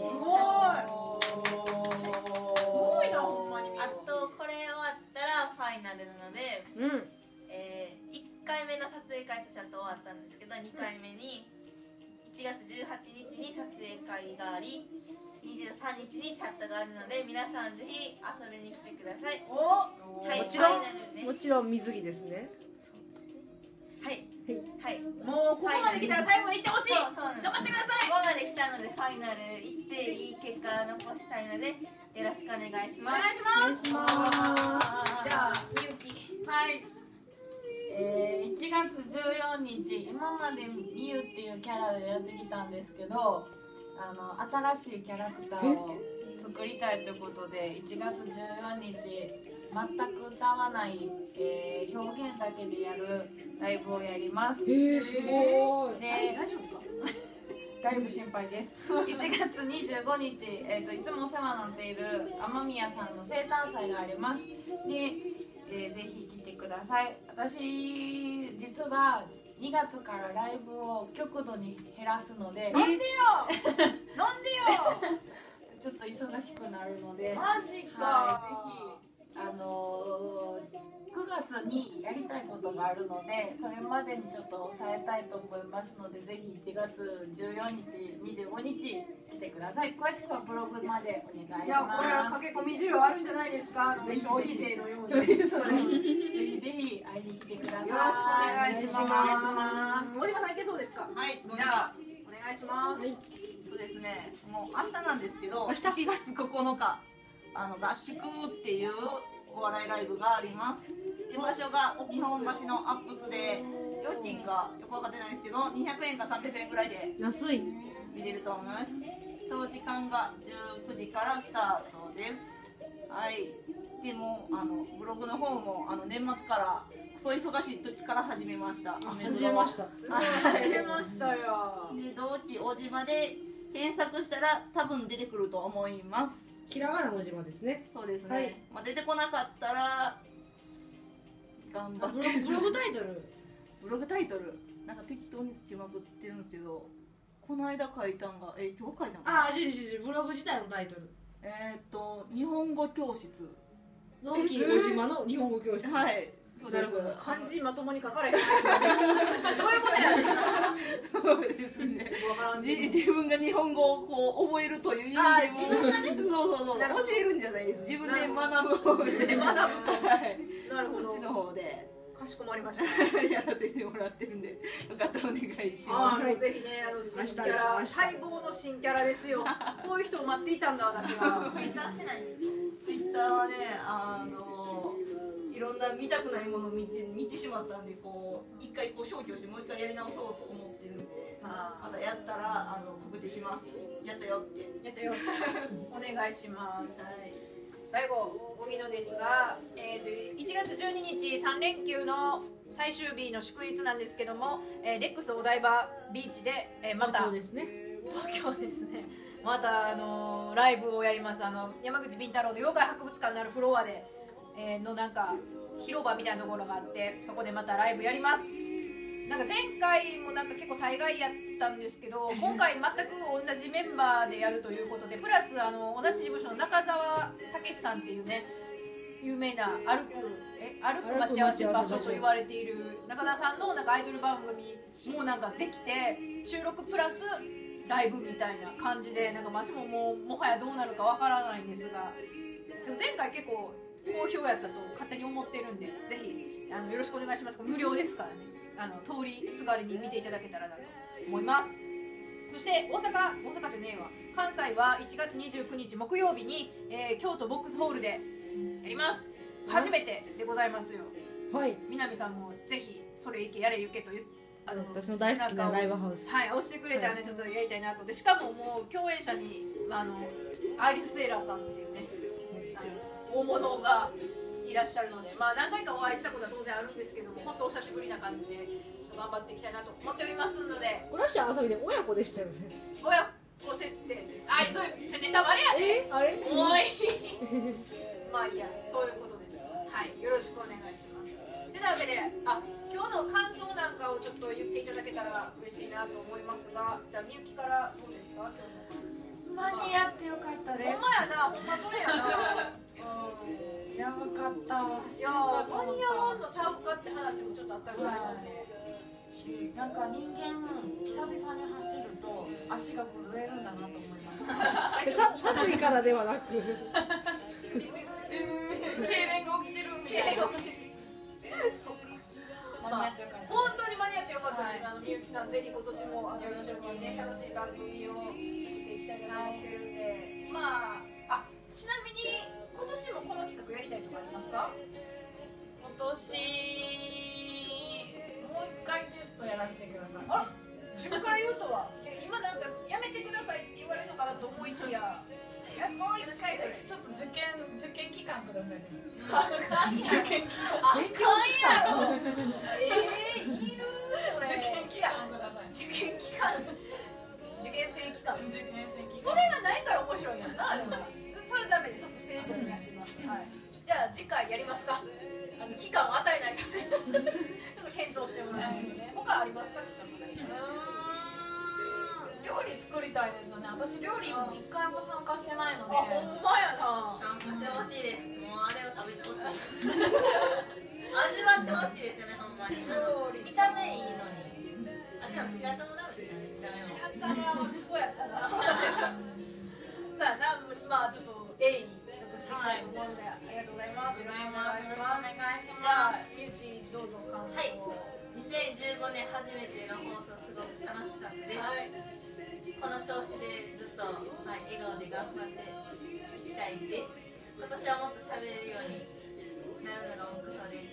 いなほんまに。 あとこれ終わったらファイナルなので、1回目の撮影会とちゃんと終わったんですけど2回目に1月18日に撮影会があり23日にチャットがあるので皆さんぜひ遊びに来てください。はい、 もちろん、 ファイナルね、 もちろん水着ですね。 はいはいもうここまで来たら最後まで行ってほしい。 そうなんです。 頑張ってください。 ここまで来たのでファイナル行っていい結果残したいのでよろしくお願いしお願ます。 いします。じゃあみゆき。 はい、1月14日今までみゆっていうキャラでやってきたんですけど新しいキャラクターを作りたいということで1月14日全く歌わない、表現だけでやるライブをやります。 すごい。 で大丈夫か。 だいぶ心配です。1月25日、いつもお世話になっている雨宮さんの生誕祭があります。で、ぜひ来てください。私実は2月からライブを極度に減らすので、 なんでよ。なんでよ。 ちょっと忙しくなるので、 マジか。 はい、ぜひ9月にやりたいことがあるのでそれまでにちょっと抑えたいと思いますのでぜひ1月14日25日来てください。詳しくはブログまでお願いします。 いやこれは駆け込み需要あるんじゃないですか。消費税のように。 ぜひぜひ会いに来てください。 よろしくお願いします。 お願いします。 森島さんいけそうですか。 はいどうぞ。 じゃあお願いします。 そうですねもう明日なんですけど明日 7月9日合宿っていうお笑いライブがあります。で場所が日本橋のアップスで料金がよく分かってないんですけど200円か300円ぐらいで安い。 見れると思います。と時間が19時からスタートです。はいでもブログの方も年末からクソ忙しい時から始めました。 始めました。 始めましたよ。 で同期小島で検索したら多分出てくると思います。 ひらがな文字もですね。 そうですね、 はいまあ、出てこなかったら頑張ってブログタイトル。 ブログタイトルなんか適当につけまくってるんですけどこの間書いたんが今日書いたんかなブログ自体のタイトル。 日本語教室のき小島の日本語教室。 はいそうですなるほど漢字まともに書かれへん。どういうことやねん。 そうですねわからん。 自分が日本語をこう覚えるという意味でも自分がねそうなるほど教えるんじゃないです自分で学ぶ方で自分で学ぶとはいなるほどそっち。の方でかしこまりました。 やらせてもらってるんでよかったらお願いしあますあぜひね新キャラ待望の新キャラですよ。こういう人を待っていたんだ私が。 ツイッターしてないんですか？ ツイッターはねいろんな見たくないものを見てしまったんでこう一回こう消去してもう一回やり直そうと思ってるんでまたやったら告知しますやったよってやったよ。お願いします。 はい最後荻野ですが、1月12日3連休の最終日の祝日なんですけども、デックスお台場ビーチで、またそうですね。 東京ですねまたライブをやります。山口敏太郎の妖怪博物館のあるフロアで、のなんか広場みたいなところがあってそこでまたライブやります。なんか前回もなんか結構大概やったんですけど今回全く同じメンバーでやるということでプラス同じ事務所の中澤武さんっていうね有名な歩く待ち合わせ場所と言われている中田さんのなんかアイドル番組もなんかできて収録プラスライブみたいな感じでなんかマシももはやどうなるかわからないんですがでも前回結構好評やったと勝手に思ってるんで、ぜひよろしくお願いします。無料ですからね、通りすがりに見ていただけたらなと思います。そして大阪じゃねえわ、関西は1月29日木曜日に、京都ボックスホールでやります。初めてでございますよ。 はい。 南さんもぜひそれ行けやれ行けと言って私の大好きなライブハウス。 はい、押してくれたらね、ちょっとやりたいなと。でしかももう共演者にアイリス・セーラーさんっていうね、大物がいらっしゃるので、まあ何回かお会いしたことは当然あるんですけども、本当お久しぶりな感じでちょっと頑張っていきたいなと思っておりますので。 浦下あさみで親子でしたよね。 親子設定です。あ、そういうネタバレやで。 あれ？ おいまあいいや、そういうことです。はい、よろしくお願いします。てなわけで、今日の感想なんかをちょっと言っていただけたら嬉しいなと思いますが、じゃあみゆきからどうですか？ 間に合ってよかったです。 ほんまやな、ほんまそれやな。 やばかったわ。 いやー、間に合わんのちゃうかって話もちょっとあったぐらいなんで。 なんか人間久々に走ると足が震えるんだなと思いました。 寒いからではなく痙攣が起きてるみたいな。そうか。間に合ってよかった。 本当に間に合ってよかったです。みゆきさん、ぜひ今年も一緒にね、楽しい番組を作っていきたいなと思ってるんで、まあ、ちなみに今年もこの企画やりたいとかありますか？ 今年もう一回テストやらせてください。 あら、自分から言うとは、今なんかやめてくださいって言われるのかなと思いきや、 もう一回だけちょっと受験期間くださいね。 受験期間あかんやろ。いるそれ。 受験期間ください。 受験期間、受験生期間。 受験生期間。 それがないから面白いやんな、あれは。それダメです。不正とお願いします。はい。じゃあ次回やりますか。期間を与えないためにちょっと検討してもらいますね。他ありますか？ 料理作りたいですよね。私料理も一回も参加してないので。 ほんまやな。 参加してほしいです。もうあれを食べてほしい。味わってほしいですよね、ほんまに。見た目いいのに。でも白玉ダメですよね。 白玉はそうやったな。さあな、まあちょっと鋭意企画していきたいと思うので、ありがとうございます。よろしくお願いします。じゃあみゆちどうぞ感想を。 はい。2015年初めての放送すごく楽しかったです。 はい。 この調子でずっと、笑顔で頑張っていきたいです。今年はもっと喋れるようになるのが目標です。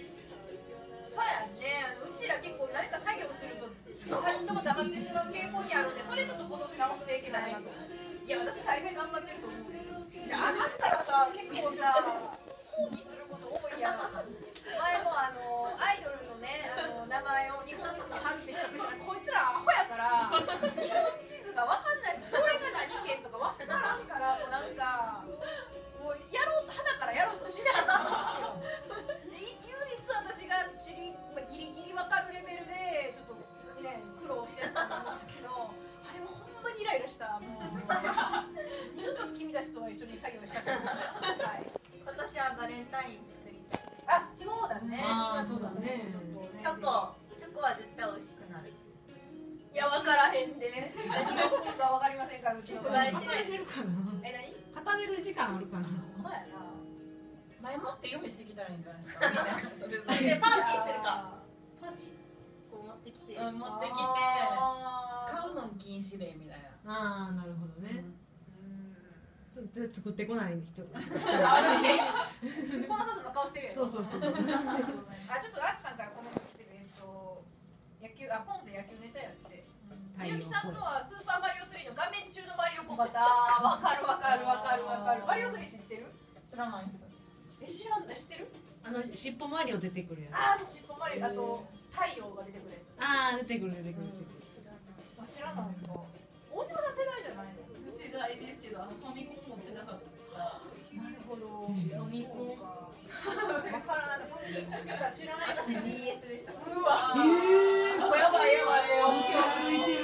そうやね、うちら結構何か作業すると3人とも黙ってしまう傾向にあるんで、それちょっと今年直していけたらなと。いや、私大概頑張ってると思う。いや、あなたらさ、結構さ、抗議すること多いやん。前もアイドルのね、名前を日本地図に貼るって企画したら、こいつらアホやから日本地図が分かんない、これが何県とか分からんから、もうなんかもうやろうと鼻からやろうとしないんですよ。で唯一私がギリギリ分かるレベルでちょっとね苦労してたんですけど、あれもほんまにイライラした。もう二度と君たちとは一緒に作業したくない。はい、 今年はバレンタイン作りたい。 あ、そうだね。 そうだね。 チョコは絶対美味しくなる。 いや、分からへんで。何が起こるか分かりませんから、うちの場合。 しない固めるかな。 何？ 固める時間あるかな。 そうやな。 前もって用意してきたらいいんじゃないですか。みんなそれぞれ。 でパーティーするか。 パーティー？ こう持ってきて。 持ってきてあー買うの禁止令みたいな。 ああ、なるほどね。作ってこない人。 私、スポンサーの顔してるやん。 そうそうそう。 あ、ちょっとアシさんからコメント来てる。ポンセ野球ネタやって。みゆきさんのはスーパーマリオ3の画面中のマリオっぽかった。わかる。マリオ3知ってる？ 知らないです。 知らんだ、知ってる？ 尻尾マリオ出てくるやつ。 ああ、そう、尻尾マリオ。あと太陽が出てくるやつ。 ああ、出てくる。 知らないか。大島さん世代じゃないの？ 世代ですけど、ファミコン持ってなかった。 なるほど。ファミコンか。わからない。ファミコンか知らない。 私 DS でした。 うわ。やばい。 持ち歩いてる。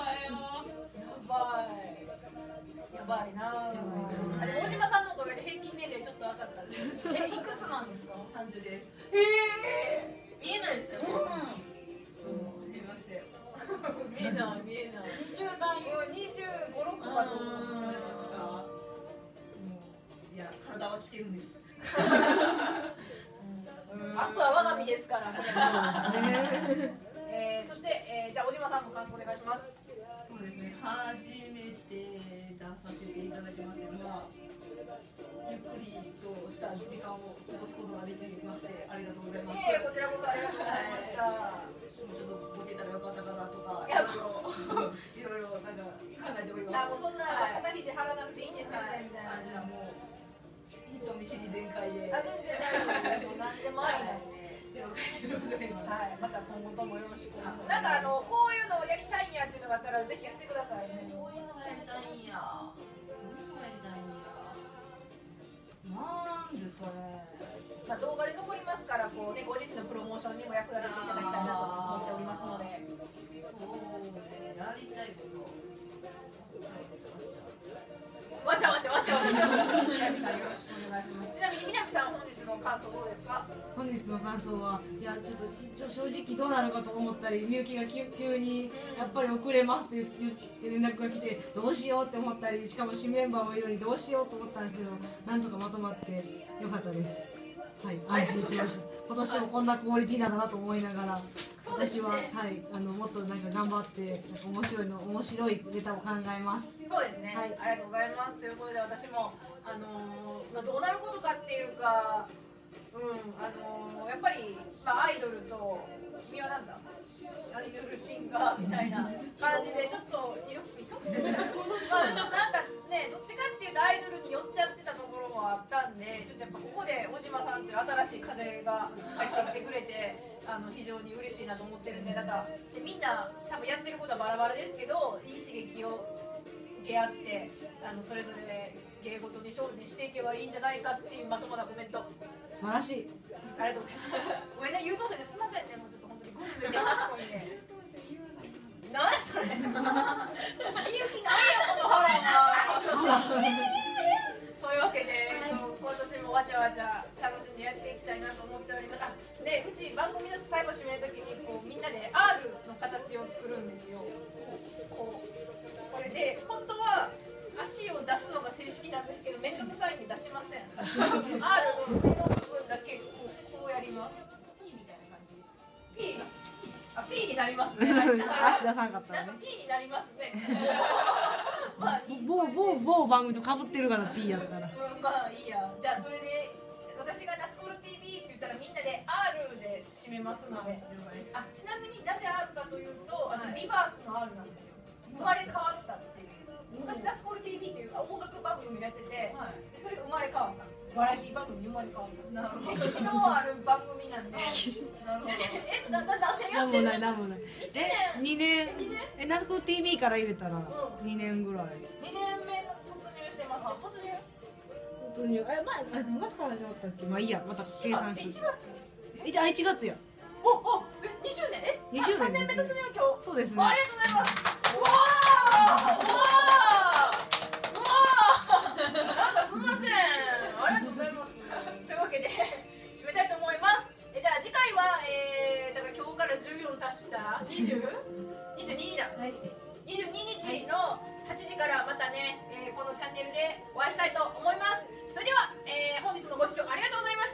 やばいな。大島さんのおかげで平均年齢ちょっと分かった。 いくつなんですか 30です。 見えないですよ。 見ましたよ。 見えない。 20代 25、6かと思うんですが。 いや、体は来てけるんです。 明日は我が身ですからね。そして、じゃあ小島さんも感想お願いします。 そうですね、初めて出させていただきまして、ゆっくりとした時間を過ごすことができまして、ありがとうございます。 こちらこそありがとうございました。 ちょっとボケたらよかったかなとか、 いやいろいろなんか考えております。 もうそんな肩肘張らなくていいんですよ、全然。 じゃあもう人見知り全開で。 全然大丈夫です。もう何でもありなんで。 了解でございます。 はい、また今後ともよろしく。なんかこういうのをやりたいんやっていうのがあったらぜひ言ってくださいね。 こういうのがやりたいんや。こういうのがやりたいんや。なんですかね。 動画で残りますからこうね、ご自身のプロモーションにも役立てていただきたいなと思っておりますので。 そうね、やりたいこと。 わちゃわちゃわちゃわちゃ。南さんよろしくお願いします。ちなみに南さん本日の感想どうですか？ 本日の感想は、いやちょっと正直どうなるかと思ったり、みゆきが急にやっぱり遅れますって言って連絡が来てどうしようって思ったり、しかも新メンバーもいるのにどうしようと思ったんですけど、なんとかまとまってよかったです。はい、安心しました。今年もこんなクオリティなんだなと思いながら、私は、はい、もっとなんか頑張ってなんか面白いネタを考えます。 そうですね、はい、ありがとうございます。ということで私もどうなることかっていうか、やっぱり、アイドルと君はなんだアイドルシンガーみたいな感じでちょっと色ちょっとなんかね、どっちかっていうとアイドルに寄っちゃってたところもあったんで、ちょっとやっぱここで小島さんという新しい風が入ってきてくれて非常に嬉しいなと思ってるんで、なんかでみんな多分やってることはバラバラですけど、いい刺激を受け合ってそれぞれ芸事に精進していけばいいんじゃないかっていうまともなコメント、 素晴らしい。 ありがとうございます。ごめんね、優等生ですみませんね、もうちょっと本当にグングンで賢いんで。何それ。みゆきなんやこの腹は。そういうわけで、今年もわちゃわちゃ楽しんでやっていきたいなと思っております。で、うち番組の最後締めるときにこうみんなで R の形を作るんですよ。これで本当は足を出すのが正式なんですけど、めんどくさいんで出しません。R の上の部分だけこうやります。P みたいな感じ。P になりますね。 足出さんかったらね。 P になりますね。 某番組と被ってるから P やったら。 まあいいや。じゃあそれで私がダスコール TV って言ったらみんなで R で締めますので。ちなみになぜ R かというとリバースの R なんですよ。生まれ変わったっていう。昔ダスコール TV っていう音楽番組をやってて、それが生まれ変わった。バラエティ番組に生まれ変わった。歴史のある番組なんで。 なんもないなんもない。2年ナスコ TV から入れたら2年ぐらい。 2年目突入してます。突入前何月から始まったっけ。まあいいや、また計算して。1月や。 2周年 2周年 3年目突入今日。 そうですね。 ありがとうございます。なんかすみません。ありがとうございます。というわけで締めたいと思います。じゃあ次回はだから今日から14足した22だ。22日の8時からまたね、このチャンネルでお会いしたいと思います。それでは、本日もご視聴ありがとうございました。